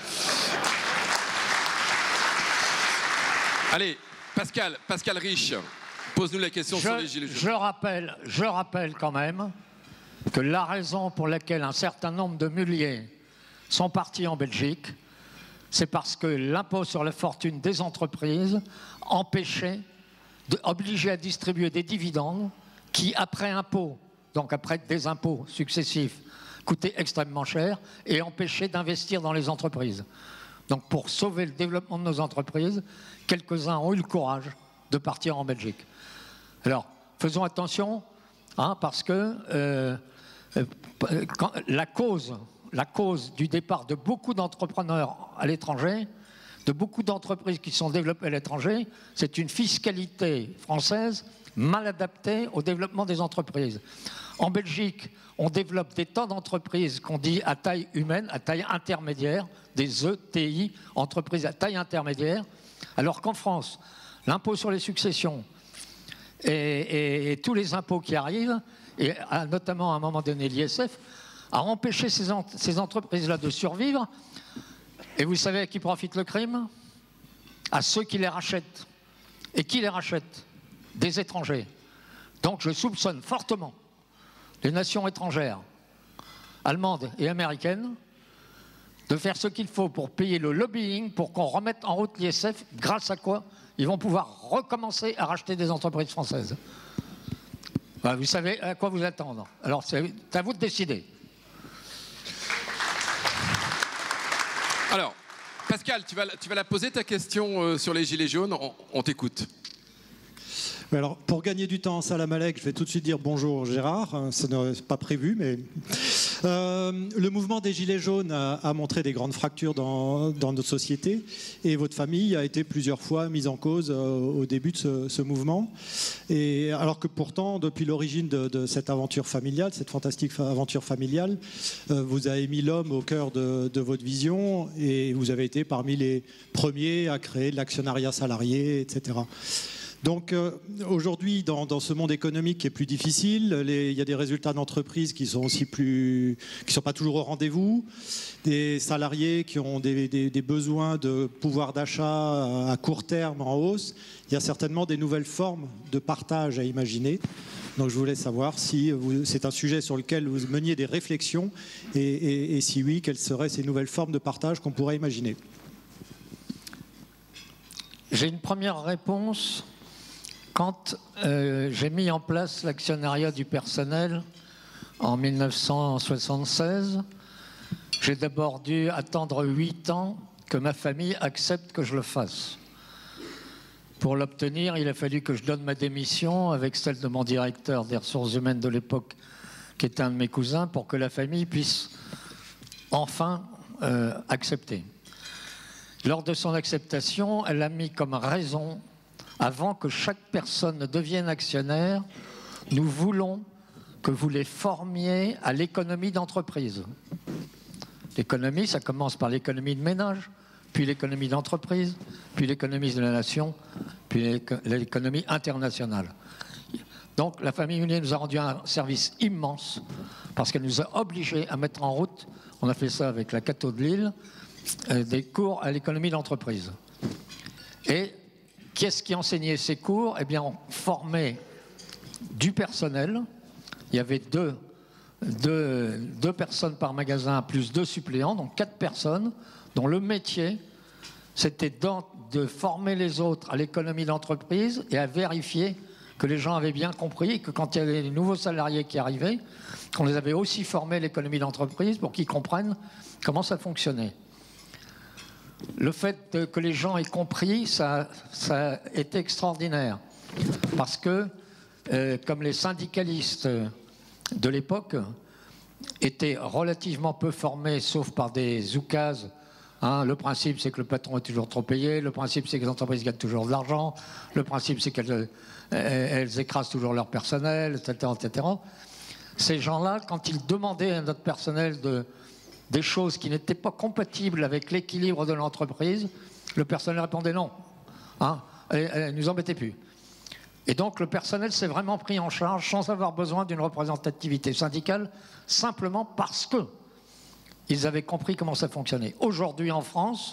Allez, Pascal Rich, pose-nous la question sur les gilets jaunes. Je rappelle quand même que la raison pour laquelle un certain nombre de milliers sont partis en Belgique, c'est parce que l'impôt sur la fortune des entreprises obligeait à distribuer des dividendes qui, après impôt, donc après des impôts successifs, coûtaient extrêmement cher et empêchaient d'investir dans les entreprises. Donc pour sauver le développement de nos entreprises, quelques-uns ont eu le courage de partir en Belgique. Alors, faisons attention, parce que la cause du départ de beaucoup d'entrepreneurs à l'étranger, de beaucoup d'entreprises qui sont développées à l'étranger, c'est une fiscalité française mal adaptée au développement des entreprises. En Belgique, on développe des tas d'entreprises qu'on dit à taille humaine, à taille intermédiaire, des ETI, entreprises à taille intermédiaire, alors qu'en France, l'impôt sur les successions et tous les impôts qui arrivent, et notamment à un moment donné l'ISF, a empêché ces entreprises-là de survivre. Et vous savez à qui profite le crime? À ceux qui les rachètent. Et qui les rachètent? Des étrangers. Donc je soupçonne fortement les nations étrangères, allemandes et américaines, de faire ce qu'il faut pour payer le lobbying pour qu'on remette en route l'ISF, grâce à quoi ils vont pouvoir recommencer à racheter des entreprises françaises. Vous savez à quoi vous attendre. Alors c'est à vous de décider. Alors, Pascal, tu vas la poser ta question sur les gilets jaunes, on t'écoute. Alors, pour gagner du temps, Salam Alek, je vais tout de suite dire bonjour Gérard, ça n'est pas prévu, mais Le mouvement des Gilets jaunes a montré des grandes fractures dans notre société et votre famille a été plusieurs fois mise en cause au début de ce mouvement. Et alors que pourtant, depuis l'origine de cette aventure familiale, cette fantastique aventure familiale, vous avez mis l'homme au cœur de votre vision et vous avez été parmi les premiers à créer de l'actionnariat salarié, etc. Donc aujourd'hui, dans ce monde économique qui est plus difficile, il y a des résultats d'entreprises qui sont aussi qui sont pas toujours au rendez-vous, des salariés qui ont des besoins de pouvoir d'achat à court terme en hausse. Il y a certainement des nouvelles formes de partage à imaginer. Donc je voulais savoir si c'est un sujet sur lequel vous meniez des réflexions et si oui, quelles seraient ces nouvelles formes de partage qu'on pourrait imaginer. J'ai une première réponse. Quand j'ai mis en place l'actionnariat du personnel en 1976, j'ai d'abord dû attendre 8 ans que ma famille accepte que je le fasse. Pour l'obtenir, il a fallu que je donne ma démission avec celle de mon directeur des ressources humaines de l'époque, qui était un de mes cousins, pour que la famille puisse enfin accepter. Lors de son acceptation, elle a mis comme raison: avant que chaque personne ne devienne actionnaire, nous voulons que vous les formiez à l'économie d'entreprise. L'économie, ça commence par l'économie de ménage, puis l'économie d'entreprise, puis l'économie de la nation, puis l'économie internationale. Donc la famille Mullier nous a rendu un service immense parce qu'elle nous a obligés à mettre en route, on a fait ça avec la Cato de Lille, des cours à l'économie d'entreprise. Et qu'est-ce qui enseignait ces cours? Eh bien, on formait du personnel. Il y avait deux personnes par magasin, plus 2 suppléants, donc 4 personnes, dont le métier, c'était de former les autres à l'économie d'entreprise et à vérifier que les gens avaient bien compris et que quand il y avait des nouveaux salariés qui arrivaient, qu'on les avait aussi formés à l'économie d'entreprise pour qu'ils comprennent comment ça fonctionnait. Le fait que les gens aient compris, ça a été extraordinaire. Parce que, comme les syndicalistes de l'époque étaient relativement peu formés, sauf par des oukases, hein, le principe c'est que le patron est toujours trop payé, le principe c'est que les entreprises gagnent toujours de l'argent, le principe c'est qu'elles écrasent toujours leur personnel, etc., etc. Ces gens-là, quand ils demandaient à notre personnel des choses qui n'étaient pas compatibles avec l'équilibre de l'entreprise, le personnel répondait non. Hein, elle ne nous embêtait plus. Et donc le personnel s'est vraiment pris en charge sans avoir besoin d'une représentativité syndicale, simplement parce qu'ils avaient compris comment ça fonctionnait. Aujourd'hui en France,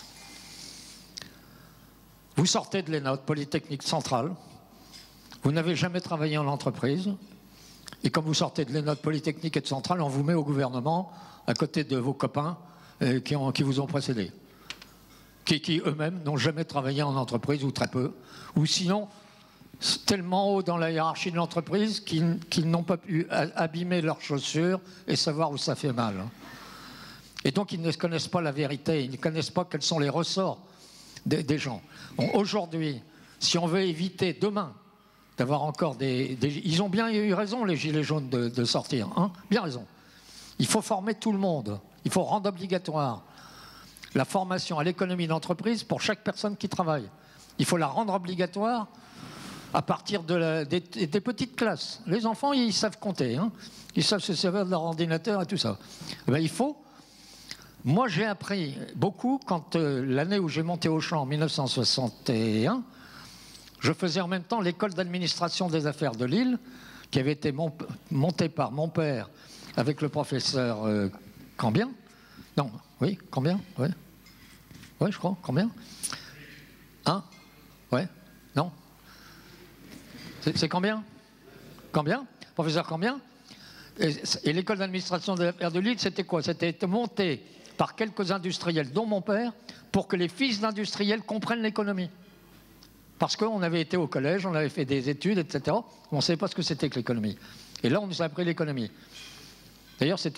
vous sortez de l'ENA, Polytechnique Centrale, vous n'avez jamais travaillé en entreprise, et quand vous sortez de l'ENA, Polytechnique et de Centrale, on vous met au gouvernement à côté de vos copains qui vous ont précédé, qui eux-mêmes n'ont jamais travaillé en entreprise ou très peu, ou sinon tellement haut dans la hiérarchie de l'entreprise qu'ils n'ont pas pu abîmer leurs chaussures et savoir où ça fait mal. Et donc ils ne connaissent pas la vérité, ils ne connaissent pas quels sont les ressorts des gens. Bon, aujourd'hui, si on veut éviter demain d'avoir encore Ils ont bien eu raison, les Gilets jaunes, de sortir, hein, bien raison. Il faut former tout le monde. Il faut rendre obligatoire la formation à l'économie d'entreprise pour chaque personne qui travaille. Il faut la rendre obligatoire à partir des petites classes. Les enfants, ils savent compter. Hein. Ils savent se servir de leur ordinateur et tout ça. Eh bien, il faut... Moi, j'ai appris beaucoup quand l'année où j'ai monté Auchan en 1961, je faisais en même temps l'école d'administration des affaires de Lille, qui avait été montée par mon père avec le professeur Cambien. Non, oui, Cambien, oui. Oui, je crois, Cambien. Hein? Ouais, non. C'est Cambien? Cambien? Professeur Cambien? Et l'école d'administration des affaires de Lille, c'était quoi? C'était monté par quelques industriels, dont mon père, pour que les fils d'industriels comprennent l'économie. Parce qu'on avait été au collège, on avait fait des études, etc. On ne savait pas ce que c'était que l'économie. Et là, on nous a appris l'économie. D'ailleurs, c'était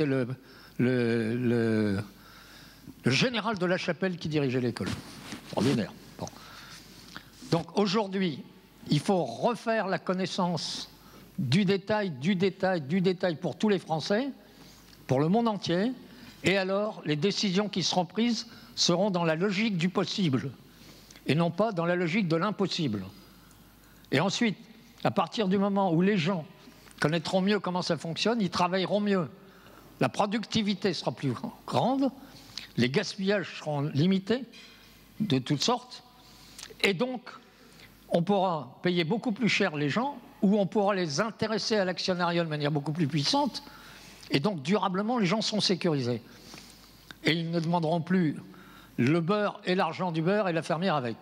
le général de la Chapelle qui dirigeait l'école. Ordinaire. Bon. Donc aujourd'hui, il faut refaire la connaissance du détail pour tous les Français, pour le monde entier. Et alors, les décisions qui seront prises seront dans la logique du possible et non pas dans la logique de l'impossible. Et ensuite, à partir du moment où les gens connaîtront mieux comment ça fonctionne, ils travailleront mieux. La productivité sera plus grande, les gaspillages seront limités de toutes sortes, et donc on pourra payer beaucoup plus cher les gens, ou on pourra les intéresser à l'actionnariat de manière beaucoup plus puissante, et donc durablement les gens sont sécurisés. Et ils ne demanderont plus le beurre et l'argent du beurre et la fermière avec.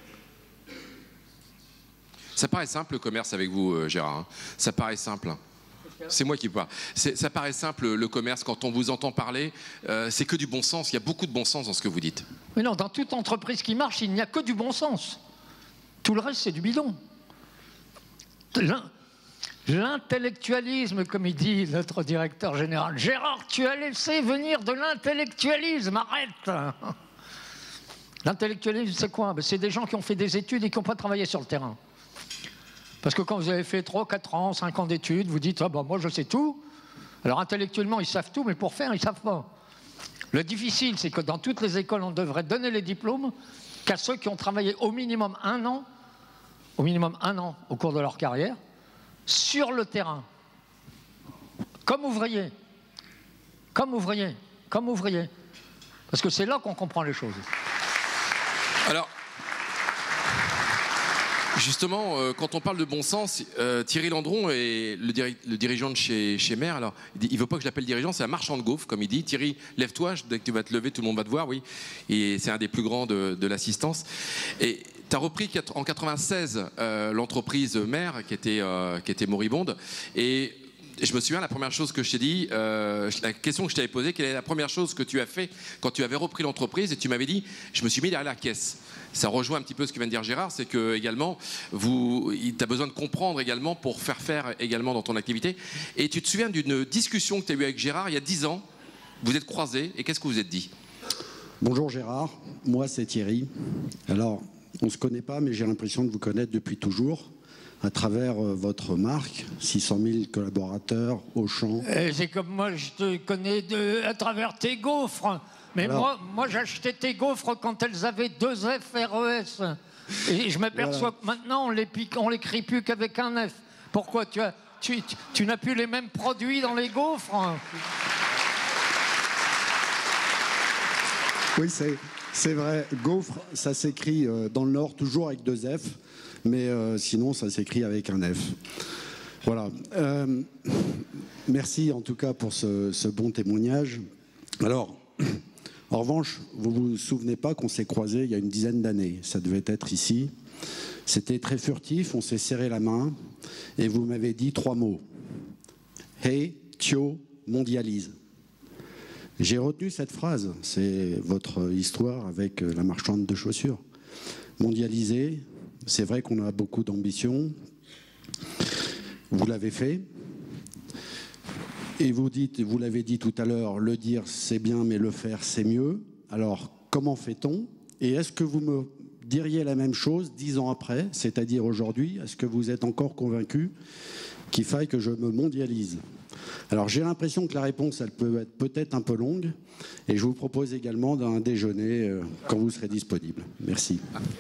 Ça paraît simple le commerce avec vous, Gérard. Hein. Ça paraît simple. C'est moi qui parle. Ça paraît simple le commerce quand on vous entend parler. C'est que du bon sens. Il y a beaucoup de bon sens dans ce que vous dites. Mais non, dans toute entreprise qui marche, il n'y a que du bon sens. Tout le reste, c'est du bidon. L'intellectualisme, comme il dit notre directeur général. Gérard, tu as laissé venir de l'intellectualisme, arrête. L'intellectualisme, c'est quoi? C'est des gens qui ont fait des études et qui n'ont pas travaillé sur le terrain. Parce que quand vous avez fait 3, 4 ans, 5 ans d'études, vous dites « Ah ben moi je sais tout ». Alors intellectuellement, ils savent tout, mais pour faire, ils ne savent pas. Le difficile, c'est que dans toutes les écoles, on devrait donner les diplômes qu'à ceux qui ont travaillé au minimum un an au cours de leur carrière, sur le terrain, comme ouvrier. Parce que c'est là qu'on comprend les choses. Alors, justement, quand on parle de bon sens, Thierry Landron est le dirigeant de chez Maire. Alors, il ne veut pas que je l'appelle dirigeant, c'est un marchand de gaufres, comme il dit. Thierry, lève-toi, dès que tu vas te lever, tout le monde va te voir, oui. Et c'est un des plus grands de l'assistance. Et tu as repris en 96 l'entreprise Maire, qui était moribonde. Et je me souviens, la première chose que je t'ai dit, la question que je t'avais posée, quelle est la première chose que tu as fait quand tu avais repris l'entreprise? Et tu m'avais dit, je me suis mis derrière la caisse. Ça rejoint un petit peu ce que vient de dire Gérard, c'est que également, tu as besoin de comprendre également pour faire également dans ton activité. Et tu te souviens d'une discussion que tu as eue avec Gérard il y a 10 ans, vous êtes croisés, et qu'est-ce que vous êtes dit? Bonjour Gérard, moi c'est Thierry. Alors, on ne se connaît pas, mais j'ai l'impression de vous connaître depuis toujours, à travers votre marque, 600 000 collaborateurs, Auchan. C'est comme moi, je te connais à travers tes gaufres. Mais alors, moi j'achetais tes gaufres quand elles avaient 2 F RES. Et je m'aperçois que maintenant, on l'écrit plus qu'avec un F. Pourquoi? Tu n'as plus les mêmes produits dans les gaufres? Oui, c'est vrai. Gaufre, ça s'écrit dans le Nord toujours avec 2 F. Mais sinon, ça s'écrit avec un F. Voilà. Merci en tout cas pour ce bon témoignage. Alors, en revanche, vous ne vous souvenez pas qu'on s'est croisés il y a une dizaine d'années. Ça devait être ici. C'était très furtif, on s'est serré la main et vous m'avez dit 3 mots. Hey, Thio, mondialise. J'ai retenu cette phrase. C'est votre histoire avec la marchande de chaussures. Mondialiser. C'est vrai qu'on a beaucoup d'ambition. Vous l'avez fait. Et vous l'avez dit tout à l'heure, le dire c'est bien, mais le faire c'est mieux. Alors, comment fait-on? Et est-ce que vous me diriez la même chose 10 ans après, c'est-à-dire aujourd'hui? Est-ce que vous êtes encore convaincu qu'il faille que je me mondialise? Alors, j'ai l'impression que la réponse, elle peut être peut-être un peu longue. Et je vous propose également d'un déjeuner quand vous serez disponible. Merci.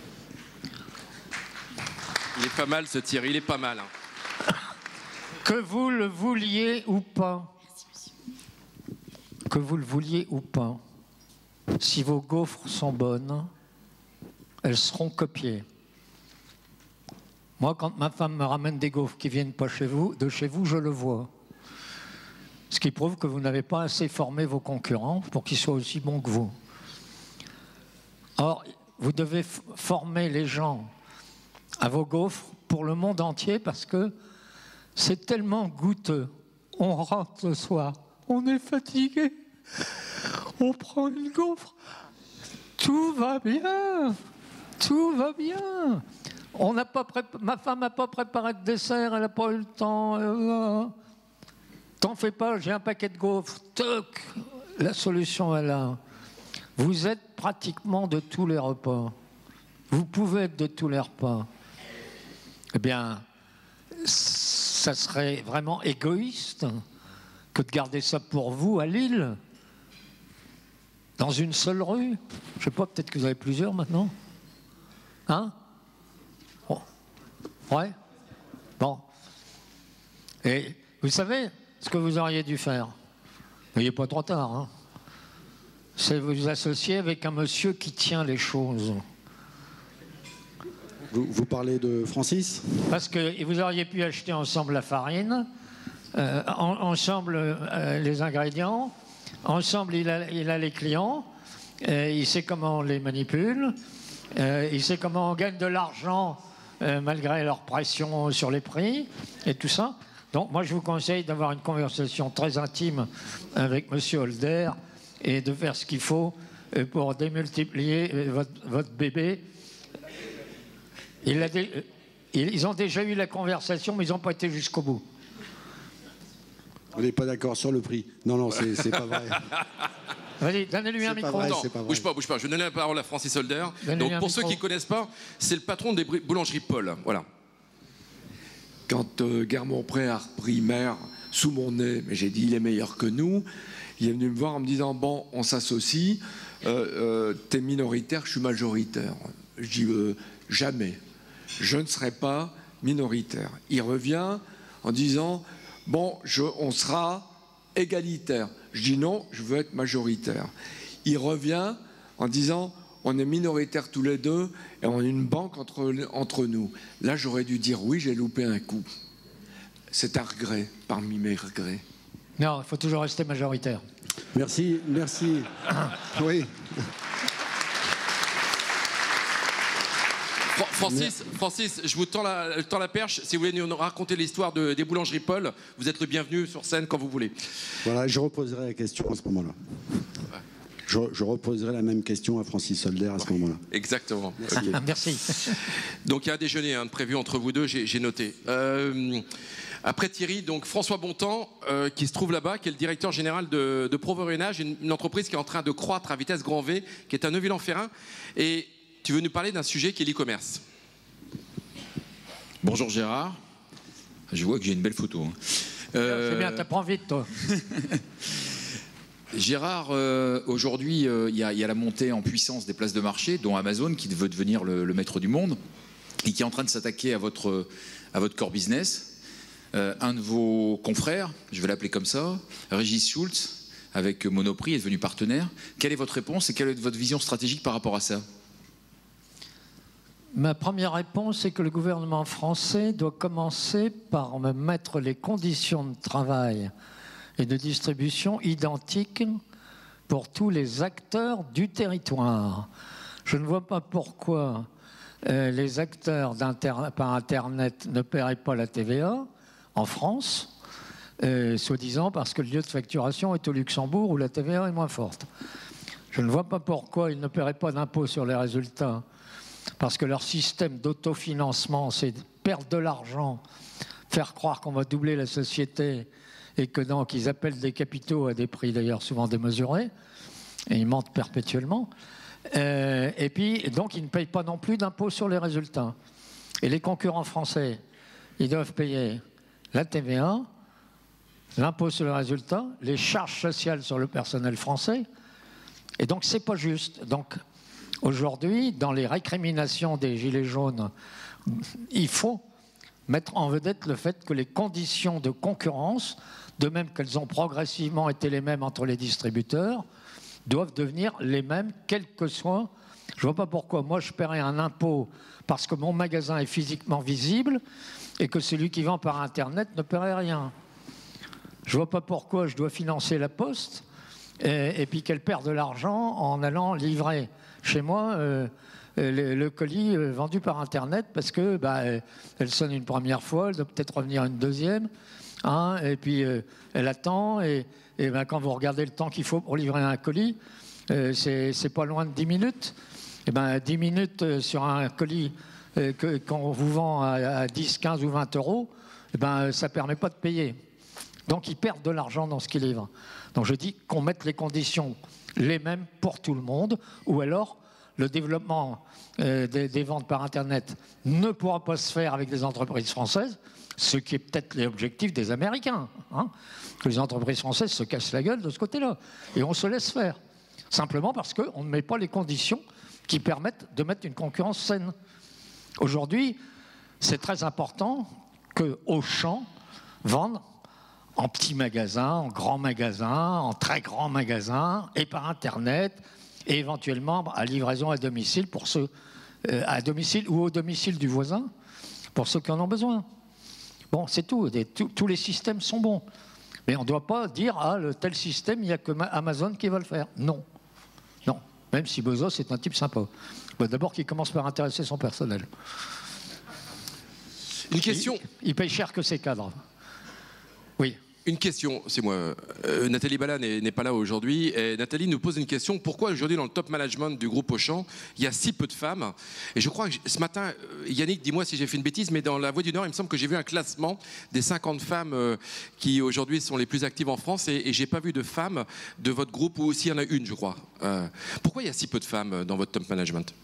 Il est pas mal ce Thierry, il est pas mal. Hein. Que vous le vouliez ou pas, si vos gaufres sont bonnes, elles seront copiées. Moi, quand ma femme me ramène des gaufres qui viennent pas de chez vous, je le vois. Ce qui prouve que vous n'avez pas assez formé vos concurrents pour qu'ils soient aussi bons que vous. Or, vous devez former les gens à vos gaufres pour le monde entier parce que c'est tellement goûteux. On rentre le soir, on est fatigué, on prend une gaufre, tout va bien. Ma femme n'a pas préparé de dessert, elle n'a pas eu le temps. T'en fais pas, j'ai un paquet de gaufres. Toc, la solution est là. Vous êtes pratiquement de tous les repas. Vous pouvez être de tous les repas. Eh bien, ça serait vraiment égoïste que de garder ça pour vous à Lille, dans une seule rue. Je ne sais pas, peut-être que vous avez plusieurs maintenant. Hein? Oh. Ouais? Bon. Et vous savez ce que vous auriez dû faire? Il n'est pas trop tard, hein? C'est vous associer avec un monsieur qui tient les choses. Vous parlez de Francis? Parce que vous auriez pu acheter ensemble la farine, ensemble les ingrédients, ensemble il a les clients, il sait comment on les manipule, il sait comment on gagne de l'argent malgré leur pression sur les prix et tout ça. Donc moi je vous conseille d'avoir une conversation très intime avec monsieur Holder et de faire ce qu'il faut pour démultiplier votre bébé. Ils ont déjà eu la conversation, mais ils n'ont pas été jusqu'au bout. On n'est pas d'accord sur le prix. Non, c'est pas vrai. Vas-y, donnez-lui un micro. Non, bouge pas. Je vais donner la parole à Francis Holder. Donc, pour ceux qui ne connaissent pas, c'est le patron des boulangeries Paul. Voilà. Quand Guermont-Pré a repris maire sous mon nez, mais j'ai dit il est meilleur que nous, il est venu me voir en me disant bon, on s'associe, t'es minoritaire, je suis majoritaire. Je dis jamais, je ne serai pas minoritaire. Il revient en disant bon, on sera égalitaire. Je dis non, je veux être majoritaire. Il revient en disant on est minoritaires tous les deux et on a une banque entre nous. Là, j'aurais dû dire oui, j'ai loupé un coup. C'est un regret parmi mes regrets. Non, il faut toujours rester majoritaire. Merci. Oui. Francis, je vous tends la perche. Si vous voulez nous raconter l'histoire des boulangeries Paul, vous êtes le bienvenu sur scène quand vous voulez. Voilà, je reposerai la question à ce moment-là. Je reposerai la même question à Francis Holder à ce moment-là. Exactement. Okay. Merci. Donc il y a un déjeuner prévu entre vous deux, j'ai noté. Après Thierry, donc François Bontemps, qui se trouve là-bas, qui est le directeur général de Provorénage, une entreprise qui est en train de croître à vitesse grand V, qui est à Neuville-en-Ferrain. Et tu veux nous parler d'un sujet qui est l'e-commerce. Bonjour Gérard. Je vois que j'ai une belle photo. C'est bien, t'apprends vite toi. Gérard, aujourd'hui, il y a la montée en puissance des places de marché, dont Amazon, qui veut devenir le maître du monde, et qui est en train de s'attaquer à votre core business. Un de vos confrères, je vais l'appeler comme ça, Régis Schultz, avec Monoprix, est devenu partenaire. Quelle est votre réponse et quelle est votre vision stratégique par rapport à ça? Ma première réponse est que le gouvernement français doit commencer par me mettre les conditions de travail et de distribution identiques pour tous les acteurs du territoire. Je ne vois pas pourquoi les acteurs par Internet ne paieraient pas la TVA en France, soi-disant parce que le lieu de facturation est au Luxembourg où la TVA est moins forte. Je ne vois pas pourquoi ils ne paieraient pas d'impôt sur les résultats, parce que leur système d'autofinancement, c'est perdre de l'argent, faire croire qu'on va doubler la société et que donc ils appellent des capitaux à des prix d'ailleurs souvent démesurés, et ils mentent perpétuellement. Et puis, donc, ils ne payent pas non plus d'impôt sur les résultats. Et les concurrents français, ils doivent payer la TVA, l'impôt sur les résultats, les charges sociales sur le personnel français. Et donc, c'est pas juste. Donc, aujourd'hui, dans les récriminations des Gilets jaunes, il faut mettre en vedette le fait que les conditions de concurrence, de même qu'elles ont progressivement été les mêmes entre les distributeurs, doivent devenir les mêmes, quel que soit. Je ne vois pas pourquoi moi je paierais un impôt parce que mon magasin est physiquement visible et que celui qui vend par Internet ne paierait rien. Je ne vois pas pourquoi je dois financer la Poste et puis qu'elle perd de l'argent en allant livrer chez moi le colis vendu par Internet parce que elle sonne une première fois, elle doit peut-être revenir une deuxième, hein, et puis elle attend et quand vous regardez le temps qu'il faut pour livrer un colis, c'est pas loin de 10 minutes. Et 10 minutes sur un colis qu'on vous vend à 10, 15 ou 20 euros, ça ne permet pas de payer. Donc ils perdent de l'argent dans ce qu'ils livrent. Donc je dis qu'on mette les conditions les mêmes pour tout le monde, ou alors le développement des ventes par Internet ne pourra pas se faire avec des entreprises françaises, ce qui est peut-être l'objectif des Américains, hein, que les entreprises françaises se cassent la gueule de ce côté-là. Et on se laisse faire, simplement parce qu'on ne met pas les conditions qui permettent de mettre une concurrence saine. Aujourd'hui, c'est très important que Auchan vende en petits magasins, en grands magasins, en très grands magasins, et par Internet, et éventuellement à livraison à domicile, pour ceux, à domicile ou au domicile du voisin, pour ceux qui en ont besoin. Bon, c'est tout. Tous les systèmes sont bons. Mais on ne doit pas dire, ah, tel système, il n'y a que Amazon qui va le faire. Non. Non. Même si Bezos est un type sympa. Bah, d'abord qu'il commence par intéresser son personnel. Une question. Il paye cher que ses cadres. Oui. Une question, c'est moi. Nathalie Bala n'est pas là aujourd'hui. Et Nathalie nous pose une question. Pourquoi aujourd'hui dans le top management du groupe Auchan, il y a si peu de femmes? Et je crois que ce matin, Yannick, dis-moi si j'ai fait une bêtise, mais dans La Voix du Nord, il me semble que j'ai vu un classement des 50 femmes qui aujourd'hui sont les plus actives en France. Et j'ai pas vu de femmes de votre groupe, ou s'il y en a une, je crois. Pourquoi il y a si peu de femmes dans votre top management?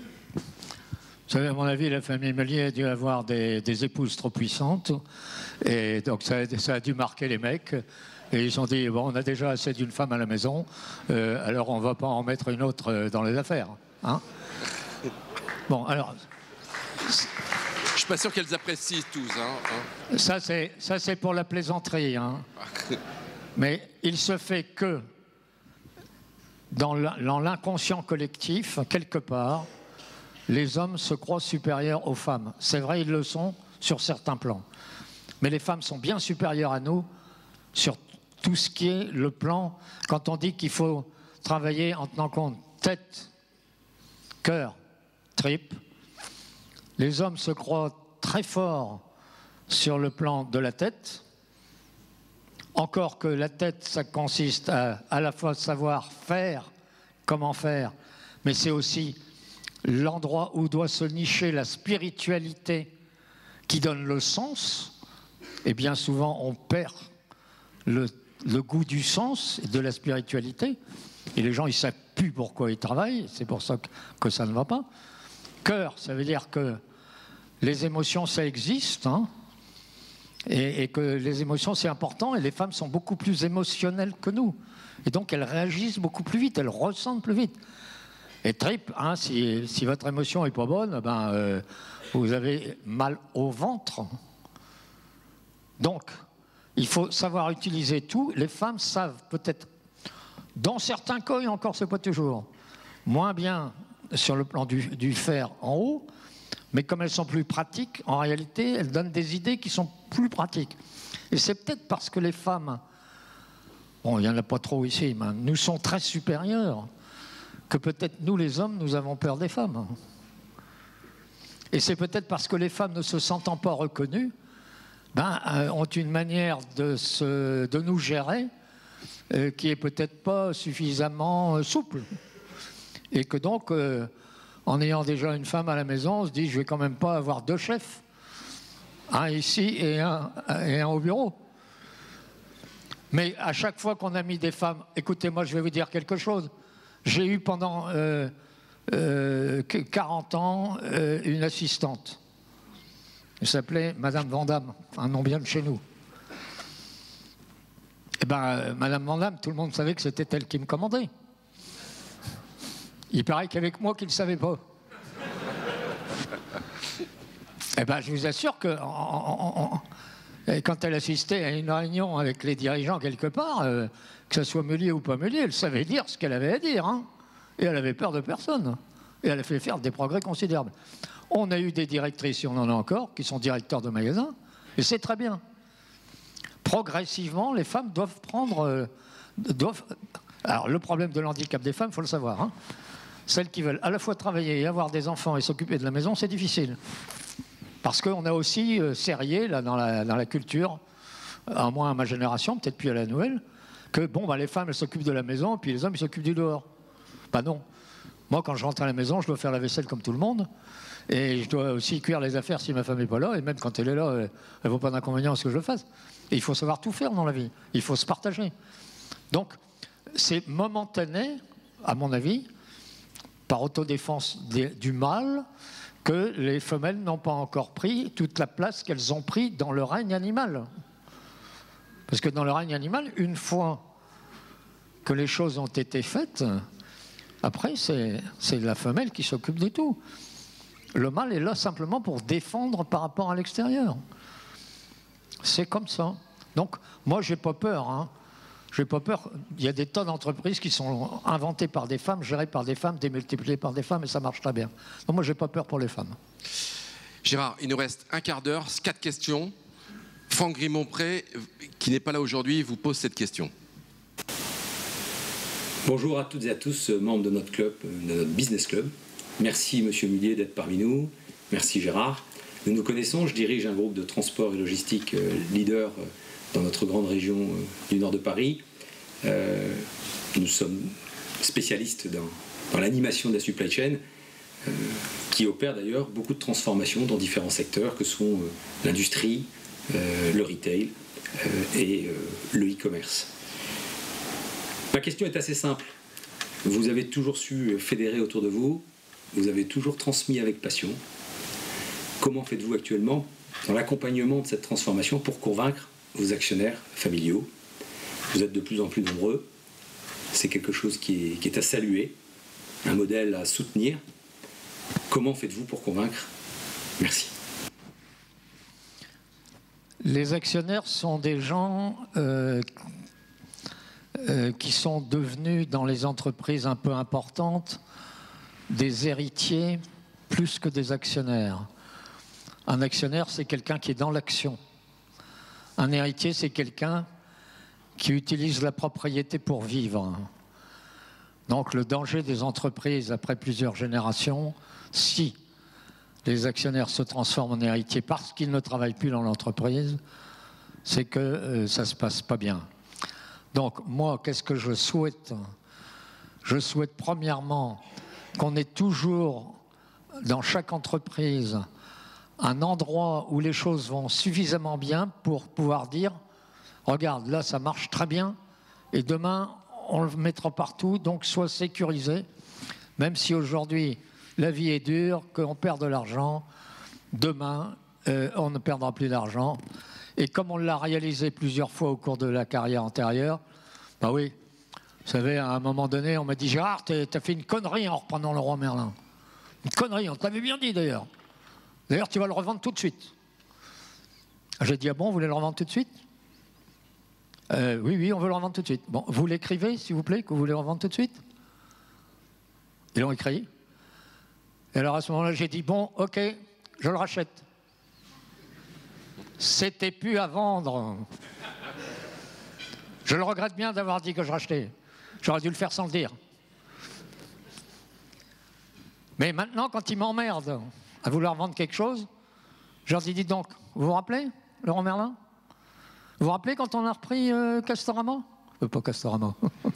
Vous savez, à mon avis, la famille Meunier a dû avoir des épouses trop puissantes. Et donc, ça a dû marquer les mecs. Et ils ont dit, bon, on a déjà assez d'une femme à la maison, alors on ne va pas en mettre une autre dans les affaires. Hein, bon, alors... Je ne suis pas sûr qu'elles apprécient tous. Hein. Ça, c'est pour la plaisanterie. Hein. Mais il se fait que, dans l'inconscient collectif, quelque part, les hommes se croient supérieurs aux femmes. C'est vrai, ils le sont sur certains plans. Mais les femmes sont bien supérieures à nous sur tout ce qui est le plan. Quand on dit qu'il faut travailler en tenant compte tête, cœur, tripes, les hommes se croient très forts sur le plan de la tête. Encore que la tête, ça consiste à la fois savoir faire, comment faire, mais c'est aussi l'endroit où doit se nicher la spiritualité qui donne le sens. Et bien souvent, on perd le goût du sens et de la spiritualité. Et les gens, ils ne savent plus pourquoi ils travaillent. C'est pour ça que ça ne va pas. Cœur, ça veut dire que les émotions, ça existe. Hein, et que les émotions, c'est important. Et les femmes sont beaucoup plus émotionnelles que nous. Et donc, elles réagissent beaucoup plus vite. Elles ressentent plus vite. Et trip, hein, si votre émotion n'est pas bonne, ben, vous avez mal au ventre. Donc, il faut savoir utiliser tout. Les femmes savent peut-être, dans certains cas, et encore c'est pas toujours, moins bien sur le plan du faire en haut, mais comme elles sont plus pratiques, en réalité, elles donnent des idées qui sont plus pratiques. Et c'est peut-être parce que les femmes, bon, il n'y en a pas trop ici, mais nous sont très supérieures, que peut-être nous, les hommes, nous avons peur des femmes. Et c'est peut-être parce que les femmes, ne se sentant pas reconnues, ont une manière de nous gérer qui est peut-être pas suffisamment souple. Et que donc, en ayant déjà une femme à la maison, on se dit, je vais quand même pas avoir deux chefs, un ici et un au bureau. Mais à chaque fois qu'on a mis des femmes, écoutez-moi, je vais vous dire quelque chose. J'ai eu pendant 40 ans une assistante. Elle s'appelait Madame Vandamme, un nom bien de chez nous. Et bien, Madame Vandamme, tout le monde savait que c'était elle qui me commandait. Il paraît qu'avec moi, qu'il ne savait pas. Et bien, je vous assure que quand elle assistait à une réunion avec les dirigeants quelque part, que ce soit Meunier ou pas Meunier, elle savait dire ce qu'elle avait à dire. Hein, et elle avait peur de personne. Et elle a fait faire des progrès considérables. On a eu des directrices, et on en a encore, qui sont directeurs de magasins. Et c'est très bien. Progressivement, les femmes doivent prendre... Alors, le problème de l'handicap des femmes, il faut le savoir. Hein, celles qui veulent à la fois travailler et avoir des enfants et s'occuper de la maison, c'est difficile. Parce qu'on a aussi serré là, dans la culture, à moins à ma génération, peut-être plus à la nouvelle, que bon, bah, les femmes, elles s'occupent de la maison, puis les hommes, ils s'occupent du dehors. Bah non. Moi, quand je rentre à la maison, je dois faire la vaisselle comme tout le monde, et je dois aussi cuire les affaires si ma femme n'est pas là, et même quand elle est là, elle ne vaut pas d'inconvénient à ce que je le fasse. Et il faut savoir tout faire dans la vie. Il faut se partager. Donc, c'est momentané, à mon avis, par autodéfense du mâle, que les femelles n'ont pas encore pris toute la place qu'elles ont pris dans le règne animal. Parce que dans le règne animal, une fois que les choses ont été faites, après, c'est la femelle qui s'occupe de tout. Le mâle est là simplement pour défendre par rapport à l'extérieur. C'est comme ça. Donc, moi, j'ai pas peur. Hein. J'ai pas peur. Il y a des tas d'entreprises qui sont inventées par des femmes, gérées par des femmes, démultipliées par des femmes, et ça marche très bien. Donc, moi, j'ai pas peur pour les femmes. Gérard, il nous reste un quart d'heure, 4 questions. Franck Grimont-Pré, qui n'est pas là aujourd'hui, vous pose cette question. Bonjour à toutes et à tous, membres de notre club, de notre business club. Merci Monsieur Mullier d'être parmi nous. Merci Gérard. Nous nous connaissons, je dirige un groupe de transport et logistique leader dans notre grande région du nord de Paris. Nous sommes spécialistes dans l'animation de la supply chain, qui opère d'ailleurs beaucoup de transformations dans différents secteurs que sont l'industrie, le retail et le e-commerce. Ma question est assez simple. Vous avez toujours su fédérer autour de vous, vous avez toujours transmis avec passion. Comment faites-vous actuellement dans l'accompagnement de cette transformation pour convaincre vos actionnaires familiaux? Vous êtes de plus en plus nombreux. C'est quelque chose qui est à saluer, un modèle à soutenir. Comment faites-vous pour convaincre? Merci. Les actionnaires sont des gens qui sont devenus dans les entreprises un peu importantes des héritiers plus que des actionnaires. Un actionnaire, c'est quelqu'un qui est dans l'action. Un héritier, c'est quelqu'un qui utilise la propriété pour vivre. Donc le danger des entreprises après plusieurs générations, si les actionnaires se transforment en héritiers parce qu'ils ne travaillent plus dans l'entreprise, c'est que ça ne se passe pas bien. Donc moi, qu'est-ce que je souhaite? Je souhaite premièrement qu'on ait toujours dans chaque entreprise un endroit où les choses vont suffisamment bien pour pouvoir dire « Regarde, là ça marche très bien et demain on le mettra partout, donc soit sécurisé, même si aujourd'hui la vie est dure, qu'on perd de l'argent, demain on ne perdra plus d'argent. » Et comme on l'a réalisé plusieurs fois au cours de la carrière antérieure, bah oui, vous savez, à un moment donné, on m'a dit « Gérard, t'as fait une connerie en reprenant le Roi Merlin. » Une connerie, on te l'avait bien dit d'ailleurs. D'ailleurs, tu vas le revendre tout de suite. J'ai dit « Ah bon, vous voulez le revendre tout de suite ?» Oui, on veut le revendre tout de suite. Bon, vous l'écrivez, s'il vous plaît, que vous voulez le revendre tout de suite? Ils l'ont écrit. Et alors à ce moment-là, j'ai dit « Bon, ok, je le rachète. » C'était plus à vendre. Je le regrette bien d'avoir dit que je rachetais. J'aurais dû le faire sans le dire. Mais maintenant, quand ils m'emmerdent à vouloir vendre quelque chose, je leur dis, dites donc, vous vous rappelez, Laurent Merlin? Vous vous rappelez quand on a repris Castorama? Pas Castorama.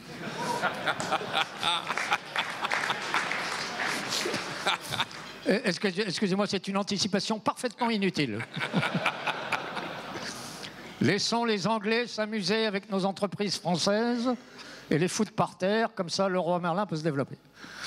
Excusez-moi, c'est une anticipation parfaitement inutile. Laissons les Anglais s'amuser avec nos entreprises françaises et les foutre par terre, comme ça le Roi Merlin peut se développer.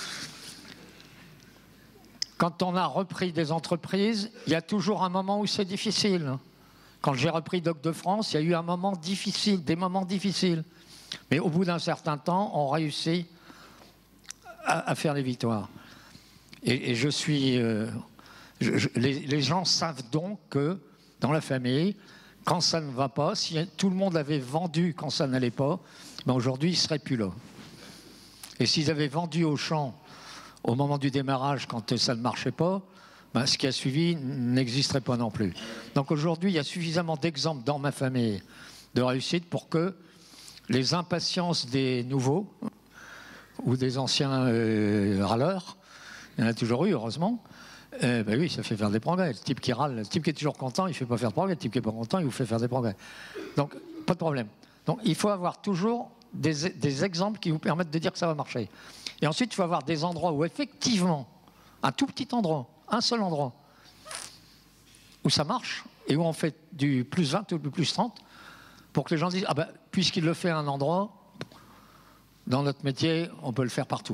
Quand on a repris des entreprises, il y a toujours un moment où c'est difficile. Quand j'ai repris Doc de France, il y a eu un moment difficile, des moments difficiles. Mais au bout d'un certain temps, on réussit à faire les victoires. Et je suis... les gens savent donc que dans la famille, quand ça ne va pas, si tout le monde avait vendu quand ça n'allait pas, ben aujourd'hui, ils ne seraient plus là. Et s'ils avaient vendu au champ au moment du démarrage, quand ça ne marchait pas, ben ce qui a suivi n'existerait pas non plus. Donc aujourd'hui, il y a suffisamment d'exemples dans ma famille de réussite pour que les impatiences des nouveaux ou des anciens râleurs, il y en a toujours eu, heureusement, ben oui, ça fait faire des progrès. Le type qui râle, le type qui est toujours content, il ne fait pas faire de progrès. Le type qui n'est pas content, il vous fait faire des progrès. Donc, pas de problème. Donc, il faut avoir toujours des exemples qui vous permettent de dire que ça va marcher. Et ensuite, il faut avoir des endroits où, effectivement, un tout petit endroit, un seul endroit, où ça marche et où on fait du plus 20 ou du plus 30 pour que les gens disent « Ah ben, puisqu'il le fait à un endroit, dans notre métier, on peut le faire partout. »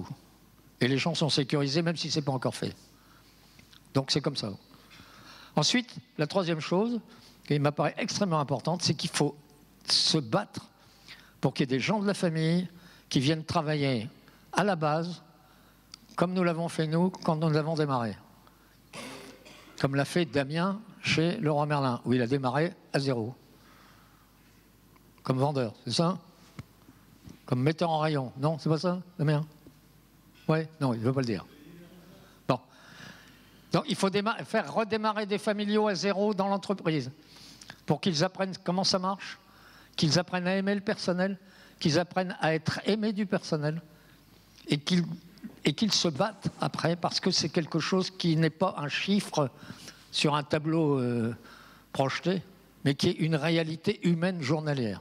Et les gens sont sécurisés même si ce n'est pas encore fait. Donc c'est comme ça. Ensuite, la troisième chose, qui m'apparaît extrêmement importante, c'est qu'il faut se battre pour qu'il y ait des gens de la famille qui viennent travailler à la base, comme nous l'avons fait nous quand nous avons démarré. Comme l'a fait Damien chez Leroy Merlin, où il a démarré à 0. Comme vendeur, c'est ça? Comme metteur en rayon. Non, c'est pas ça, Damien? Ouais, non, il ne veut pas le dire. Bon. Donc il faut faire redémarrer des familiaux à 0 dans l'entreprise pour qu'ils apprennent comment ça marche, qu'ils apprennent à aimer le personnel, qu'ils apprennent à être aimés du personnel et qu'ils se battent après parce que c'est quelque chose qui n'est pas un chiffre sur un tableau projeté, mais qui est une réalité humaine journalière.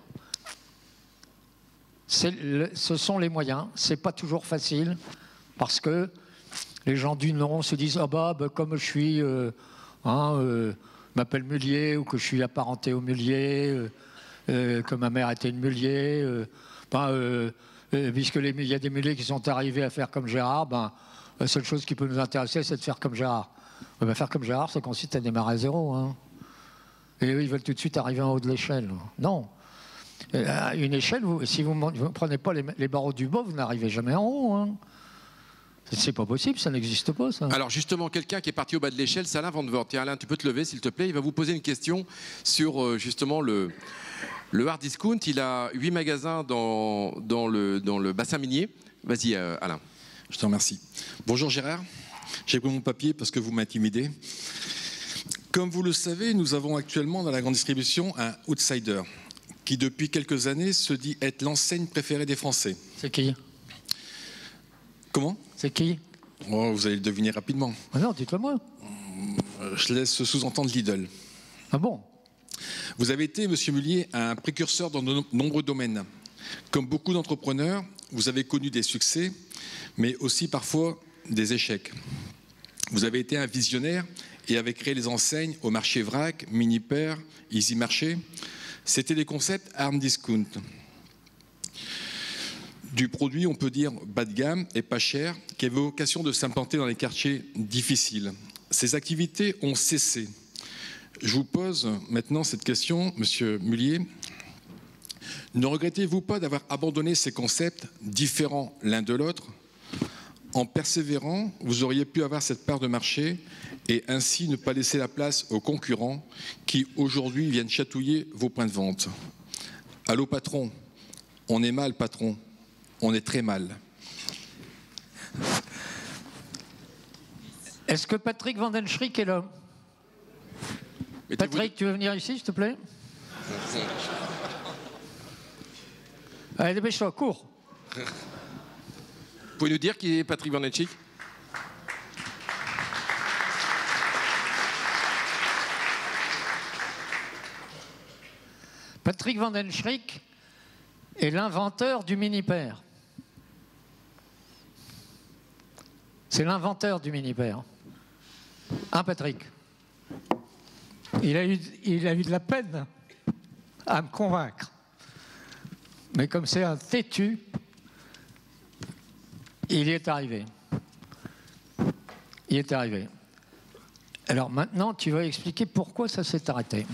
Ce sont les moyens, c'est pas toujours facile parce que les gens du nom se disent « Ah bah, comme je suis, m'appelle Mullier ou que je suis apparenté au Mullier, que ma mère était une Mullier, puisque il y a des Mulliers qui sont arrivés à faire comme Gérard, la seule chose qui peut nous intéresser, c'est de faire comme Gérard. Faire comme Gérard, ça consiste à démarrer à 0. Hein. Et eux, ils veulent tout de suite arriver en haut de l'échelle. Non. À une échelle, si vous ne prenez pas les barreaux du bas, vous n'arrivez jamais en haut. Hein. C'est pas possible, ça n'existe pas, ça. Alors justement, quelqu'un qui est parti au bas de l'échelle, c'est Alain Van Voort. Tiens, Alain, tu peux te lever, s'il te plaît. Il va vous poser une question sur justement le hard discount. Il a 8 magasins dans le bassin minier. Vas-y, Alain. Je te remercie. Bonjour Gérard. J'ai pris mon papier parce que vous m'intimidez. Comme vous le savez, nous avons actuellement dans la grande distribution un outsider qui depuis quelques années se dit être l'enseigne préférée des Français. C'est qui? Comment? C'est qui? Oh, vous allez le deviner rapidement. Ah non, dites-le moi. Je laisse sous-entendre Lidl. Ah bon? Vous avez été, Monsieur Mullier, un précurseur dans de nombreux domaines. Comme beaucoup d'entrepreneurs, vous avez connu des succès, mais aussi parfois des échecs. Vous avez été un visionnaire et avez créé les enseignes au marché Vrac, Miniper, Easy Marché. C'était des concepts hard discount. Du produit, on peut dire, bas de gamme et pas cher, qui avait vocation de s'implanter dans les quartiers difficiles. Ces activités ont cessé. Je vous pose maintenant cette question, Monsieur Mullier. Ne regrettez-vous pas d'avoir abandonné ces concepts différents l'un de l'autre? En persévérant, vous auriez pu avoir cette part de marché et ainsi ne pas laisser la place aux concurrents qui aujourd'hui viennent chatouiller vos points de vente. Allô patron, on est mal patron, on est très mal. Est-ce que Patrick Van den Schrik est là? Patrick, tu veux venir ici, s'il te plaît? Allez, dépêche-toi, cours. Vous pouvez nous dire qui est Patrick Van den Schrik? Patrick Van den Schrik est l'inventeur du Miniper. C'est l'inventeur du Miniper. Hein, Patrick? Il a eu de la peine à me convaincre. Mais comme c'est un têtu, il y est arrivé. Il est arrivé. Alors maintenant, tu vas expliquer pourquoi ça s'est arrêté.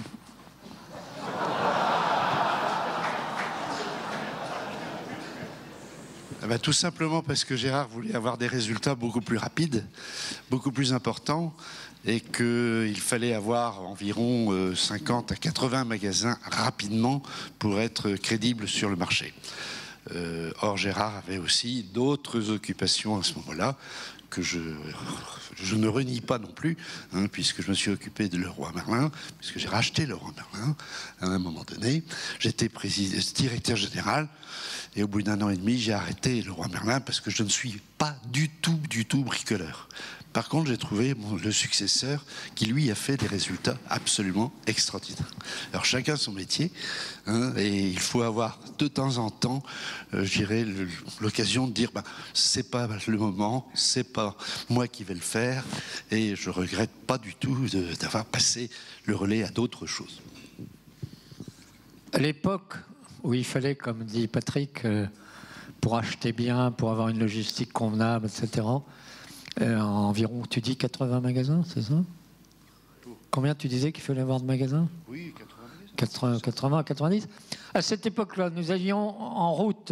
Tout simplement parce que Gérard voulait avoir des résultats beaucoup plus rapides, beaucoup plus importants, et qu'il fallait avoir environ 50 à 80 magasins rapidement pour être crédible sur le marché. Or, Gérard avait aussi d'autres occupations à ce moment-là, que je ne renie pas non plus, puisque je me suis occupé de Leroy Merlin, puisque j'ai racheté Leroy Merlin à un moment donné. J'étais directeur général, et au bout d'un an et demi, j'ai arrêté Leroy Merlin parce que je ne suis pas du tout bricoleur. Par contre, j'ai trouvé le successeur qui, lui, a fait des résultats absolument extraordinaires. Alors, chacun son métier, et il faut avoir de temps en temps, je dirais, l'occasion de dire c'est pas le moment, c'est pas moi qui vais le faire, et je regrette pas du tout d'avoir passé le relais à d'autres choses. À l'époque où il fallait, comme dit Patrick, pour acheter bien, pour avoir une logistique convenable, etc. Environ, tu dis 80 magasins, c'est ça? Combien tu disais qu'il fallait avoir de magasins? Oui, 80 80 à 90. À cette époque-là, nous avions en route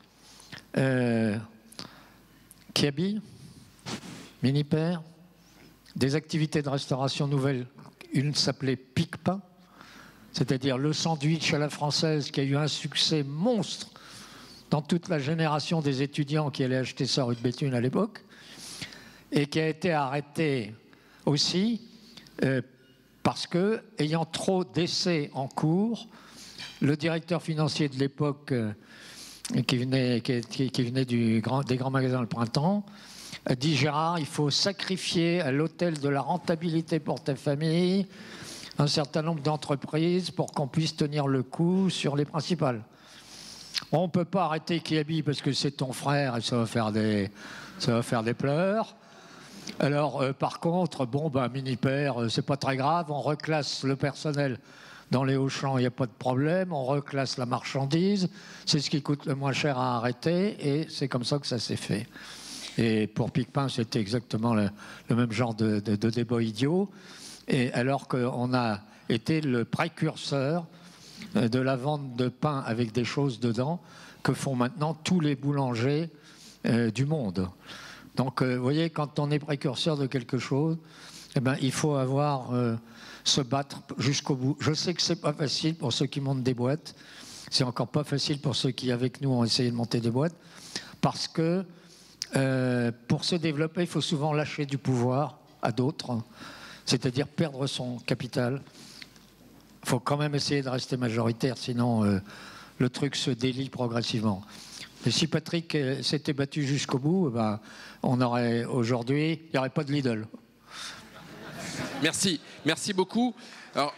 Kiabi, Mini-Père, des activités de restauration nouvelles. Une s'appelait Pic-Pain, c'est-à-dire le sandwich à la française qui a eu un succès monstre dans toute la génération des étudiants qui allaient acheter ça rue de Béthune à l'époque, et qui a été arrêté aussi parce que, ayant trop d'essais en cours, le directeur financier de l'époque, qui venait des grands magasins le printemps, a dit: Gérard, il faut sacrifier à l'autel de la rentabilité pour ta famille un certain nombre d'entreprises pour qu'on puisse tenir le coup sur les principales. On ne peut pas arrêter Kiabi parce que c'est ton frère et ça va faire des pleurs. Alors, par contre, Mini-Père, c'est pas très grave, on reclasse le personnel dans les Auchan, il n'y a pas de problème, on reclasse la marchandise, c'est ce qui coûte le moins cher à arrêter, et c'est comme ça que ça s'est fait. Et pour Pic-Pain, c'était exactement le même genre de débat idiot, et alors qu'on a été le précurseur de la vente de pain avec des choses dedans que font maintenant tous les boulangers du monde. Donc, vous voyez, quand on est précurseur de quelque chose, eh ben, il faut se battre jusqu'au bout. Je sais que c'est pas facile pour ceux qui montent des boîtes. C'est encore pas facile pour ceux qui, avec nous, ont essayé de monter des boîtes. Parce que pour se développer, il faut souvent lâcher du pouvoir à d'autres, c'est-à-dire perdre son capital. Il faut quand même essayer de rester majoritaire, sinon le truc se délie progressivement. Et si Patrick s'était battu jusqu'au bout, ben, on aurait aujourd'hui, il n'y aurait pas de Lidl. Merci, merci beaucoup. Alors,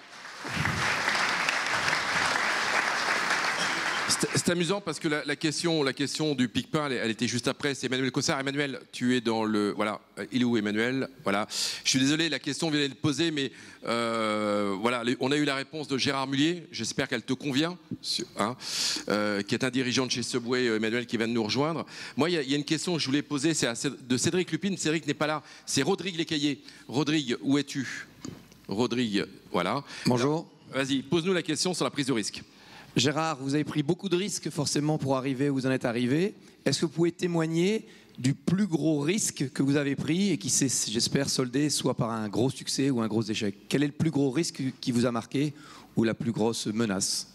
c'est amusant parce que la question du Pic-Pain, elle était juste après. C'est Emmanuel Cossard. Emmanuel, tu es dans le... Voilà, il est où Emmanuel? Voilà. Je suis désolé, la question vient d'être posée, mais voilà, on a eu la réponse de Gérard Mullier. J'espère qu'elle te convient, hein, qui est un dirigeant de chez Subway, Emmanuel, qui vient de nous rejoindre. Moi, il y a une question que je voulais poser, c'est de Cédric Lupine. Cédric n'est pas là. C'est Rodrigue Lécaillé. Rodrigue, où es-tu? Rodrigue, voilà. Bonjour. Vas-y, pose-nous la question sur la prise de risque. Gérard, vous avez pris beaucoup de risques forcément pour arriver où vous en êtes arrivé. Est-ce que vous pouvez témoigner du plus gros risque que vous avez pris et qui s'est, j'espère, soldé soit par un gros succès ou un gros échec? Quel est le plus gros risque qui vous a marqué ou la plus grosse menace?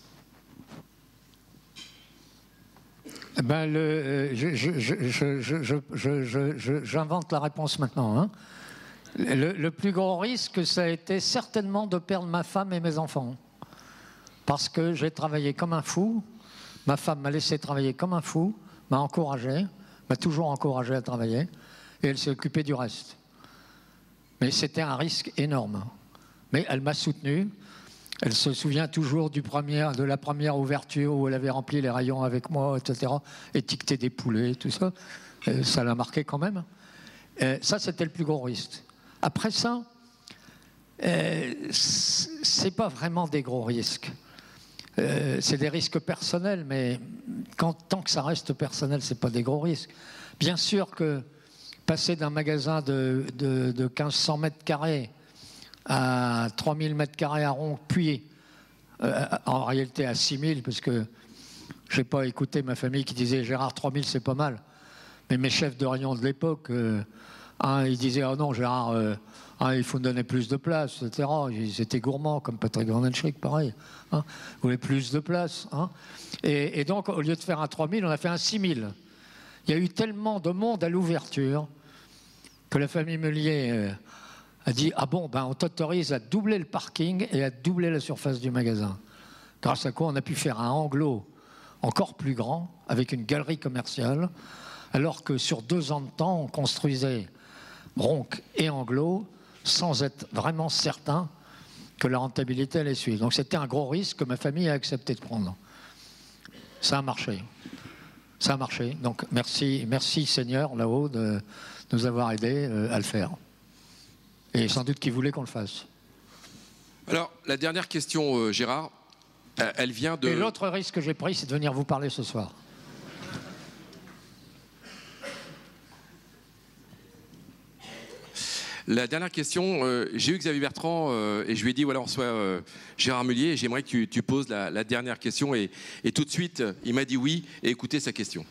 J'invente la réponse maintenant. Hein. Le plus gros risque, ça a été certainement de perdre ma femme et mes enfants. Parce que j'ai travaillé comme un fou, ma femme m'a laissé travailler comme un fou, m'a encouragé, m'a toujours encouragé à travailler, et elle s'est occupée du reste. Mais c'était un risque énorme. Mais elle m'a soutenu, elle se souvient toujours de la première ouverture où elle avait rempli les rayons avec moi, etc., étiqueté des poulets, tout ça. Ça l'a marqué quand même. Ça, c'était le plus gros risque. Après ça, c'est pas vraiment des gros risques. C'est des risques personnels, mais tant que ça reste personnel, c'est pas des gros risques. Bien sûr que passer d'un magasin de 1500 mètres carrés à 3000 mètres carrés à Ronc, puis en réalité à 6000, parce que je n'ai pas écouté ma famille qui disait Gérard, 3000 c'est pas mal. Mais mes chefs de rayon de l'époque, ils disaient oh non Gérard, il faut me donner plus de place, etc. Ils étaient gourmands, comme Patrick Van Helschrich, pareil. Hein. Ils voulaient plus de place. Hein. Et donc, au lieu de faire un 3000, on a fait un 6000. Il y a eu tellement de monde à l'ouverture que la famille Mullier a dit ah bon, on t'autorise à doubler le parking et à doubler la surface du magasin. Grâce à quoi on a pu faire un Anglo encore plus grand, avec une galerie commerciale, alors que sur 2 ans de temps, on construisait Ronc et Anglo sans être vraiment certain que la rentabilité allait suivre. Donc c'était un gros risque que ma famille a accepté de prendre. Ça a marché. Ça a marché. Donc merci Seigneur là-haut de nous avoir aidés à le faire. Et sans doute qu'ils voulaient qu'on le fasse. Alors, la dernière question, Gérard, elle vient de... Et l'autre risque que j'ai pris, c'est de venir vous parler ce soir. La dernière question, j'ai eu Xavier Bertrand et je lui ai dit, voilà, on reçoit Gérard Mullier et j'aimerais que tu poses la dernière question. Et tout de suite, il m'a dit oui et écoutez sa question.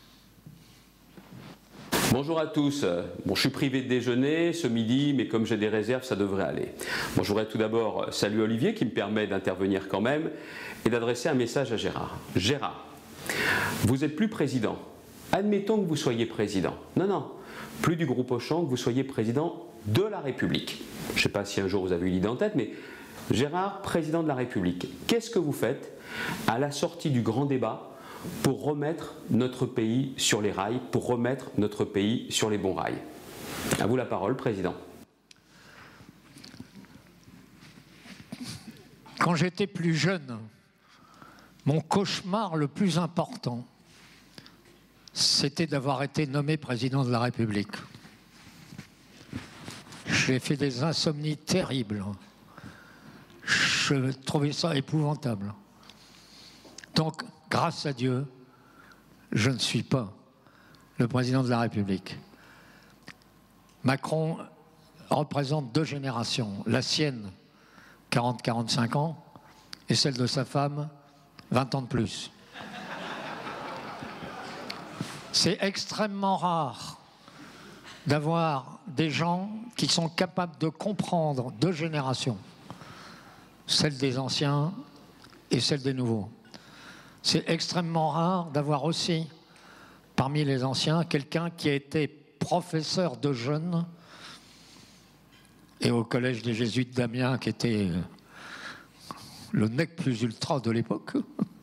Bonjour à tous. Bon, je suis privé de déjeuner ce midi, mais comme j'ai des réserves, ça devrait aller. Bon, je voudrais tout d'abord saluer Olivier qui me permet d'intervenir quand même et d'adresser un message à Gérard. Gérard, vous n'êtes plus président. Admettons que vous soyez président. Non, non, plus du groupe Auchan, que vous soyez président de la République. Je ne sais pas si un jour vous avez eu l'idée en tête, mais Gérard, président de la République, qu'est-ce que vous faites à la sortie du grand débat pour remettre notre pays sur les rails, pour remettre notre pays sur les bons rails? À vous la parole, Président. Quand j'étais plus jeune, mon cauchemar le plus important, c'était d'avoir été nommé président de la République. J'ai fait des insomnies terribles. Je trouvais ça épouvantable. Donc, grâce à Dieu, je ne suis pas le président de la République. Macron représente deux générations, la sienne, 40-45 ans, et celle de sa femme, 20 ans de plus. C'est extrêmement rare d'avoir des gens qui sont capables de comprendre deux générations, celle des anciens et celle des nouveaux. C'est extrêmement rare d'avoir aussi, parmi les anciens, quelqu'un qui a été professeur de jeunes et au collège des Jésuites d'Amiens, qui était le nec plus ultra de l'époque,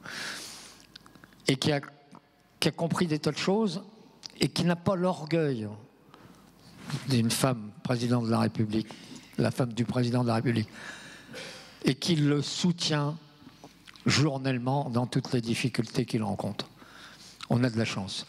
et qui a compris des tas de choses et qui n'a pas l'orgueil d'une femme présidente de la République, la femme du président de la République, et qui le soutient journellement dans toutes les difficultés qu'il rencontre. On a de la chance.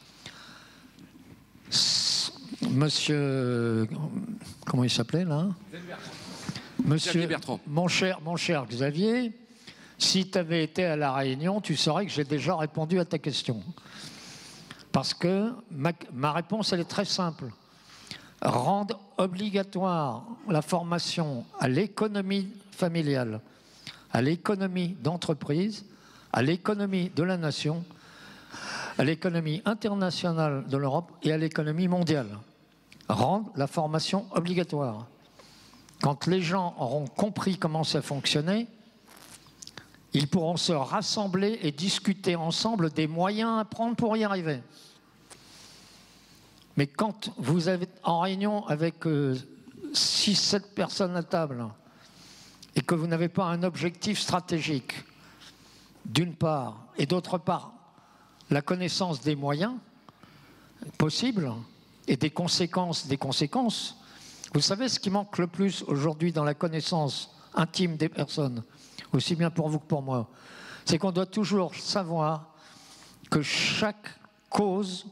Monsieur... Comment il s'appelait, là? Monsieur Bertrand. Mon cher Xavier, si tu avais été à La Réunion, tu saurais que j'ai déjà répondu à ta question. Parce que ma réponse, elle est très simple. Rendre obligatoire la formation à l'économie familiale, à l'économie d'entreprise, à l'économie de la nation, à l'économie internationale de l'Europe et à l'économie mondiale. Rendre la formation obligatoire. Quand les gens auront compris comment ça fonctionnait, ils pourront se rassembler et discuter ensemble des moyens à prendre pour y arriver. Mais quand vous êtes en réunion avec 6-7 personnes à table et que vous n'avez pas un objectif stratégique, d'une part, et d'autre part, la connaissance des moyens possibles et des conséquences, vous savez ce qui manque le plus aujourd'hui dans la connaissance intime des personnes, aussi bien pour vous que pour moi, c'est qu'on doit toujours savoir que chaque cause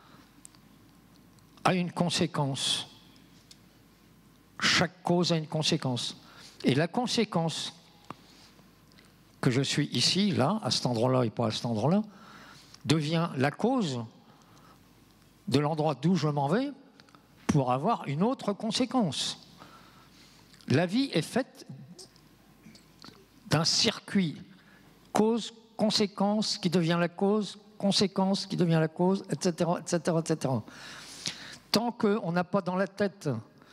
a une conséquence. Chaque cause a une conséquence. Et la conséquence que je suis ici, là, à cet endroit-là et pas à cet endroit-là, devient la cause de l'endroit d'où je m'en vais pour avoir une autre conséquence. La vie est faite d'un circuit cause, conséquence, qui devient la cause, conséquence, qui devient la cause, etc., etc., etc. Tant qu'on n'a pas dans la tête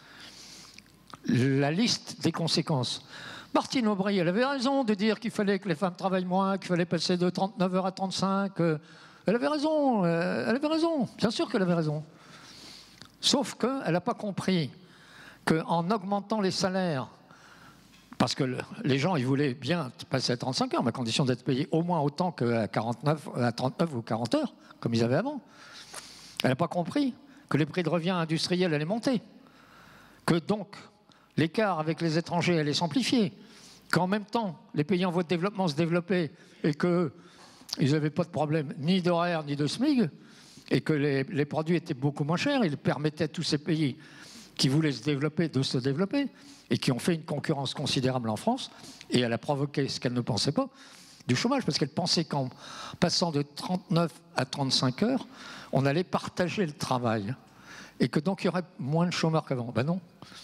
la liste des conséquences. Martine Aubry, elle avait raison de dire qu'il fallait que les femmes travaillent moins, qu'il fallait passer de 39 heures à 35. Elle avait raison, bien sûr qu'elle avait raison. Sauf qu'elle n'a pas compris qu'en augmentant les salaires, parce que les gens, ils voulaient bien passer à 35 heures, mais à condition d'être payés au moins autant qu'à 39 ou 40 heures, comme ils avaient avant. Elle n'a pas compris que les prix de revient industriels allaient monter, que donc l'écart avec les étrangers allait s'amplifier, qu'en même temps, les pays en voie de développement se développaient et qu'ils n'avaient pas de problème ni d'horaire ni de SMIG, et que les produits étaient beaucoup moins chers. Ils permettaient à tous ces pays qui voulaient se développer de se développer et qui ont fait une concurrence considérable en France, et elle a provoqué ce qu'elle ne pensait pas, du chômage, parce qu'elle pensait qu'en passant de 39 à 35 heures, on allait partager le travail et que donc il y aurait moins de chômeurs qu'avant. Ben non.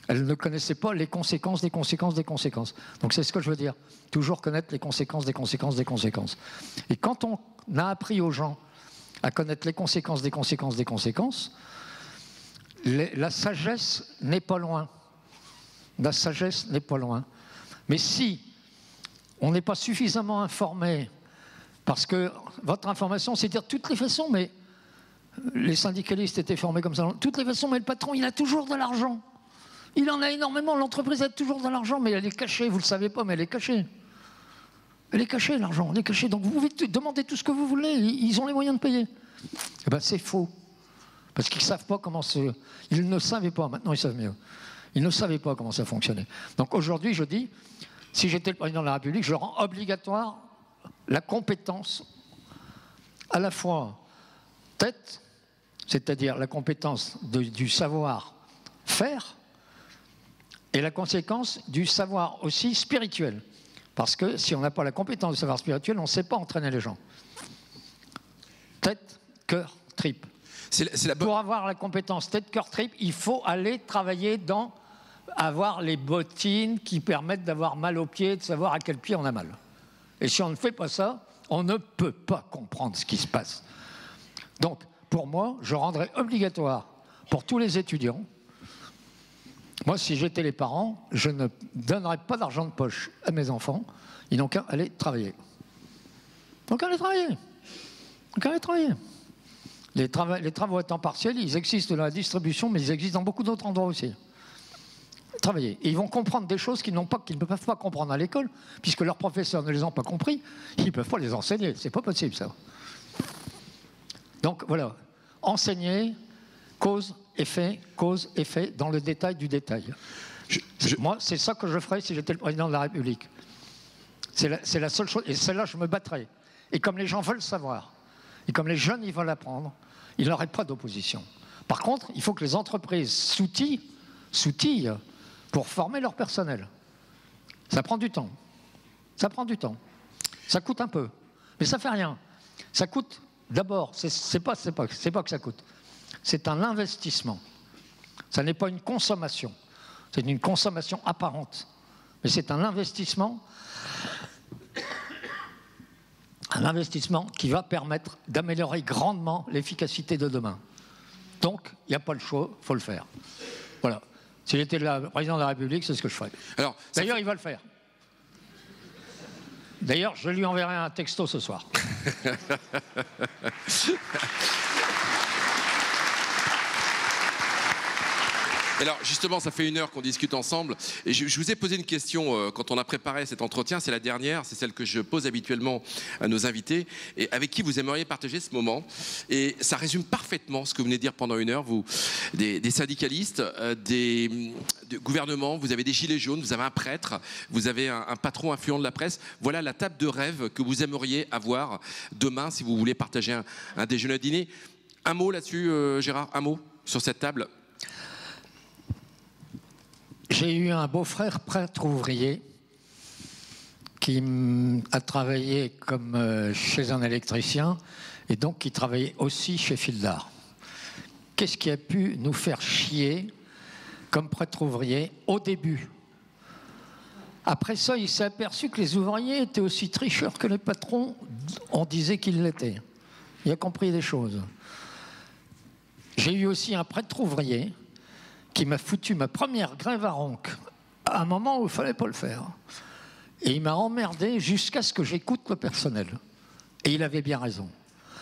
Elles ne connaissaient pas les conséquences des conséquences des conséquences. Donc c'est ce que je veux dire. Toujours connaître les conséquences des conséquences des conséquences. Et quand on a appris aux gens à connaître les conséquences des conséquences des conséquences, la sagesse n'est pas loin. La sagesse n'est pas loin. Mais si on n'est pas suffisamment informé, parce que votre information, c'est dire toutes les façons, mais les syndicalistes étaient formés comme ça, toutes les façons, mais le patron, il a toujours de l'argent. Il en a énormément, l'entreprise a toujours de l'argent, mais elle est cachée, vous ne le savez pas, mais elle est cachée. Elle est cachée, l'argent, elle est cachée. Donc vous pouvez demander tout ce que vous voulez, ils ont les moyens de payer. Eh bien, c'est faux. Parce qu'ils ne savent pas comment se... Ils ne savaient pas, maintenant ils savent mieux. Ils ne savaient pas comment ça fonctionnait. Donc aujourd'hui, je dis, si j'étais le président de la République, je rends obligatoire la compétence, à la fois tête, c'est-à-dire la compétence du savoir-faire, et la conséquence du savoir aussi spirituel. Parce que si on n'a pas la compétence du savoir spirituel, on ne sait pas entraîner les gens. Tête, cœur, tripes. Pour avoir la compétence tête, cœur, tripes, il faut aller travailler dans avoir les bottines qui permettent d'avoir mal aux pieds, de savoir à quel pied on a mal. Et si on ne fait pas ça, on ne peut pas comprendre ce qui se passe. Donc, pour moi, je rendrais obligatoire pour tous les étudiants. Moi, si j'étais les parents, je ne donnerais pas d'argent de poche à mes enfants. Ils n'ont qu'à aller travailler. Ils n'ont qu'à aller travailler. Ils n'ont qu'à aller travailler. Les travaux à temps partiel, ils existent dans la distribution, mais ils existent dans beaucoup d'autres endroits aussi. Travailler. Et ils vont comprendre des choses qu'ils ne peuvent pas comprendre à l'école, puisque leurs professeurs ne les ont pas compris. Ils ne peuvent pas les enseigner. C'est pas possible, ça. Donc, voilà. Enseigner, cause, effet, dans le détail du détail. Moi, c'est ça que je ferais si j'étais le président de la République. C'est la seule chose, et celle-là, je me battrais. Et comme les gens veulent savoir, et comme les jeunes, ils veulent apprendre, il n'y aurait pas d'opposition. Par contre, il faut que les entreprises s'outillent pour former leur personnel. Ça prend du temps. Ça prend du temps. Ça coûte un peu. Mais ça ne fait rien. Ça coûte, d'abord, c'est pas que ça coûte. C'est un investissement. Ça n'est pas une consommation. C'est une consommation apparente. Mais c'est un investissement qui va permettre d'améliorer grandement l'efficacité de demain. Donc, il n'y a pas le choix, il faut le faire. Voilà. Si j'étais le président de la République, c'est ce que je ferais. D'ailleurs, il va le faire. D'ailleurs, je lui enverrai un texto ce soir. Alors justement, ça fait 1 heure qu'on discute ensemble et je vous ai posé une question quand on a préparé cet entretien, c'est la dernière, c'est celle que je pose habituellement à nos invités et avec qui vous aimeriez partager ce moment. Et ça résume parfaitement ce que vous venez de dire pendant 1 heure, vous, des syndicalistes, des gouvernements, vous avez des gilets jaunes, vous avez un prêtre, vous avez un patron influent de la presse. Voilà la table de rêve que vous aimeriez avoir demain si vous voulez partager un déjeuner, un dîner. Un mot là-dessus, Gérard, un mot sur cette table. J'ai eu un beau-frère prêtre ouvrier qui a travaillé comme chez un électricien et donc qui travaillait aussi chez Fildar. Qu'est-ce qui a pu nous faire chier comme prêtre ouvrier au début? Après ça, il s'est aperçu que les ouvriers étaient aussi tricheurs que les patrons, on disait qu'ils l'étaient. Il a compris des choses. J'ai eu aussi un prêtre ouvrier qui m'a foutu ma première grève à Ronc à un moment où il ne fallait pas le faire. Et il m'a emmerdé jusqu'à ce que j'écoute le personnel. Et il avait bien raison.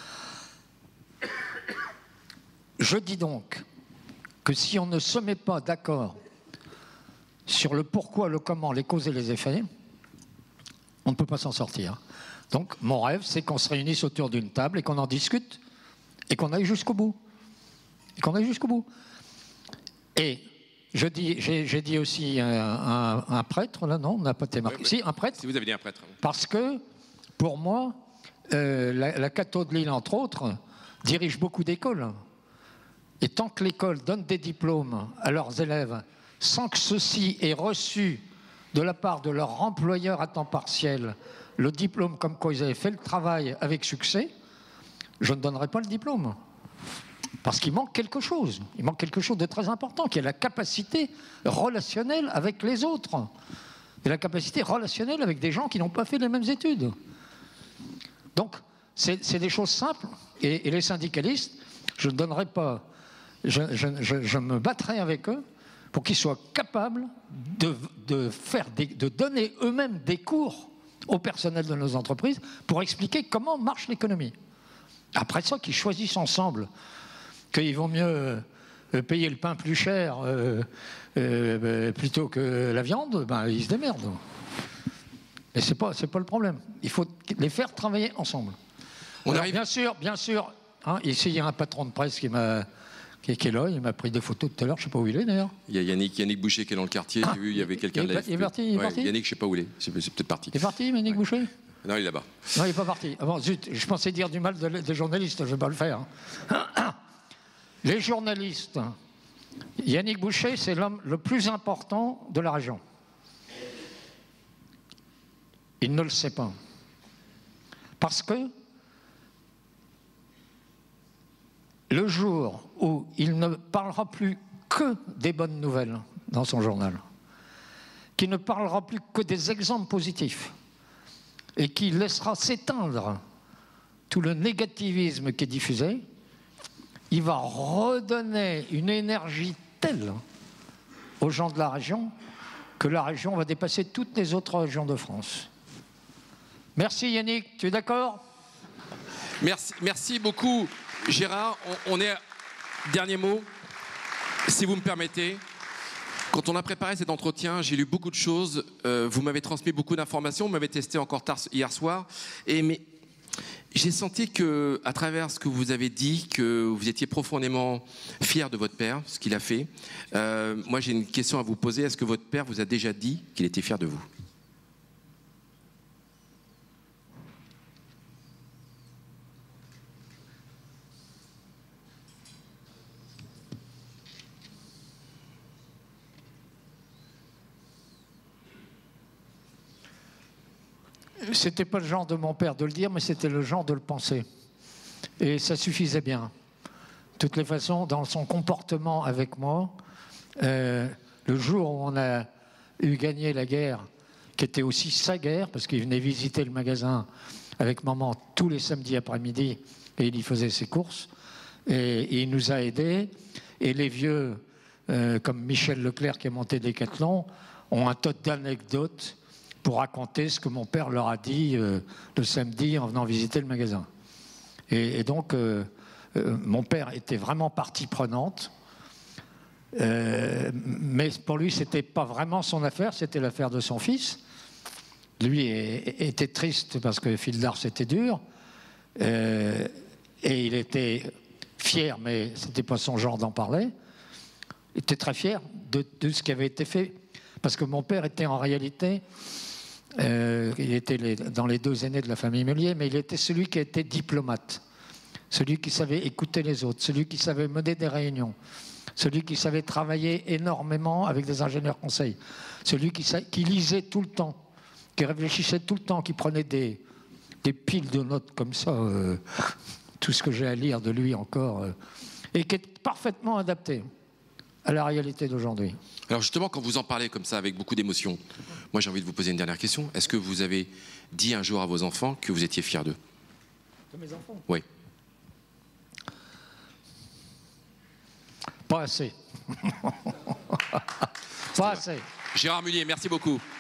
Je dis donc que si on ne se met pas d'accord sur le pourquoi, le comment, les causes et les effets, on ne peut pas s'en sortir. Donc mon rêve, c'est qu'on se réunisse autour d'une table et qu'on en discute et qu'on aille jusqu'au bout. Et qu'on aille jusqu'au bout. Et j'ai dit aussi un prêtre, là non, on n'a pas été marqué. Si, un prêtre. Si vous avez dit un prêtre. Parce que, pour moi, la Cato de Lille, entre autres, dirige beaucoup d'écoles. Et tant que l'école donne des diplômes à leurs élèves, sans que ceux-ci aient reçu de la part de leur employeur à temps partiel le diplôme comme quoi ils avaient fait le travail avec succès, je ne donnerai pas le diplôme. Parce qu'il manque quelque chose. Il manque quelque chose de très important, qui est la capacité relationnelle avec les autres. Et la capacité relationnelle avec des gens qui n'ont pas fait les mêmes études. Donc, c'est des choses simples. Et les syndicalistes, je ne donnerai pas... Je me battrai avec eux pour qu'ils soient capables de donner eux-mêmes des cours au personnel de nos entreprises pour expliquer comment marche l'économie. Après ça, qu'ils choisissent ensemble qu'il vaut mieux payer le pain plus cher plutôt que la viande, ben, ils se démerdent. Mais c'est pas le problème. Il faut les faire travailler ensemble. Alors, bien sûr, hein, ici il y a un patron de presse qui est là, il m'a pris des photos tout à l'heure, je ne sais pas où il est d'ailleurs. Il y a Yannick Boucher qui est dans le quartier, j'ai vu, il y avait quelqu'un de l'AFP. Il est parti, Yannick, je ne sais pas où il est, c'est peut-être parti. Il est parti, Yannick Boucher? Non, il est là-bas. Non, il n'est pas parti. Ah bon, zut, je pensais dire du mal des journalistes, je ne vais pas le faire. Les journalistes, Yannick Boucher, c'est l'homme le plus important de la région. Il ne le sait pas. Parce que le jour où il ne parlera plus que des bonnes nouvelles dans son journal, qu'il ne parlera plus que des exemples positifs, et qui laissera s'éteindre tout le négativisme qui est diffusé, il va redonner une énergie telle aux gens de la région que la région va dépasser toutes les autres régions de France. Merci Yannick, tu es d'accord? Merci beaucoup Gérard. On est... Dernier mot, si vous me permettez. Quand on a préparé cet entretien, j'ai lu beaucoup de choses. Vous m'avez transmis beaucoup d'informations. Vous m'avez testé encore tard hier soir. Mais j'ai senti que, à travers ce que vous avez dit, que vous étiez profondément fier de votre père, ce qu'il a fait. Moi, j'ai une question à vous poser. Est-ce que votre père vous a déjà dit qu'il était fier de vous? C'était pas le genre de mon père de le dire, mais c'était le genre de le penser. Et ça suffisait bien. De toutes les façons, dans son comportement avec moi, le jour où on a eu gagné la guerre, qui était aussi sa guerre, parce qu'il venait visiter le magasin avec maman tous les samedis après-midi, et il y faisait ses courses, et il nous a aidés. Et les vieux, comme Michel Leclerc qui a monté Décathlon, ont un tas d'anecdotes pour raconter ce que mon père leur a dit le samedi en venant visiter le magasin. Et donc, mon père était vraiment partie prenante, mais pour lui, c'était pas vraiment son affaire, c'était l'affaire de son fils. Lui était triste parce que Fildar, c'était dur, et il était fier, mais c'était pas son genre d'en parler. Il était très fier de ce qui avait été fait, parce que mon père était en réalité... il était dans les deux aînés de la famille Meunier, mais il était celui qui était diplomate, celui qui savait écouter les autres, celui qui savait mener des réunions, celui qui savait travailler énormément avec des ingénieurs conseils, celui qui lisait tout le temps, qui réfléchissait tout le temps, qui prenait des piles de notes comme ça, tout ce que j'ai à lire de lui encore, et qui est parfaitement adapté à la réalité d'aujourd'hui. Alors justement, quand vous en parlez comme ça, avec beaucoup d'émotion, moi j'ai envie de vous poser une dernière question. Est-ce que vous avez dit un jour à vos enfants que vous étiez fier d'eux? De mes enfants? Oui. Pas assez. Pas assez. Gérard Mullier, merci beaucoup.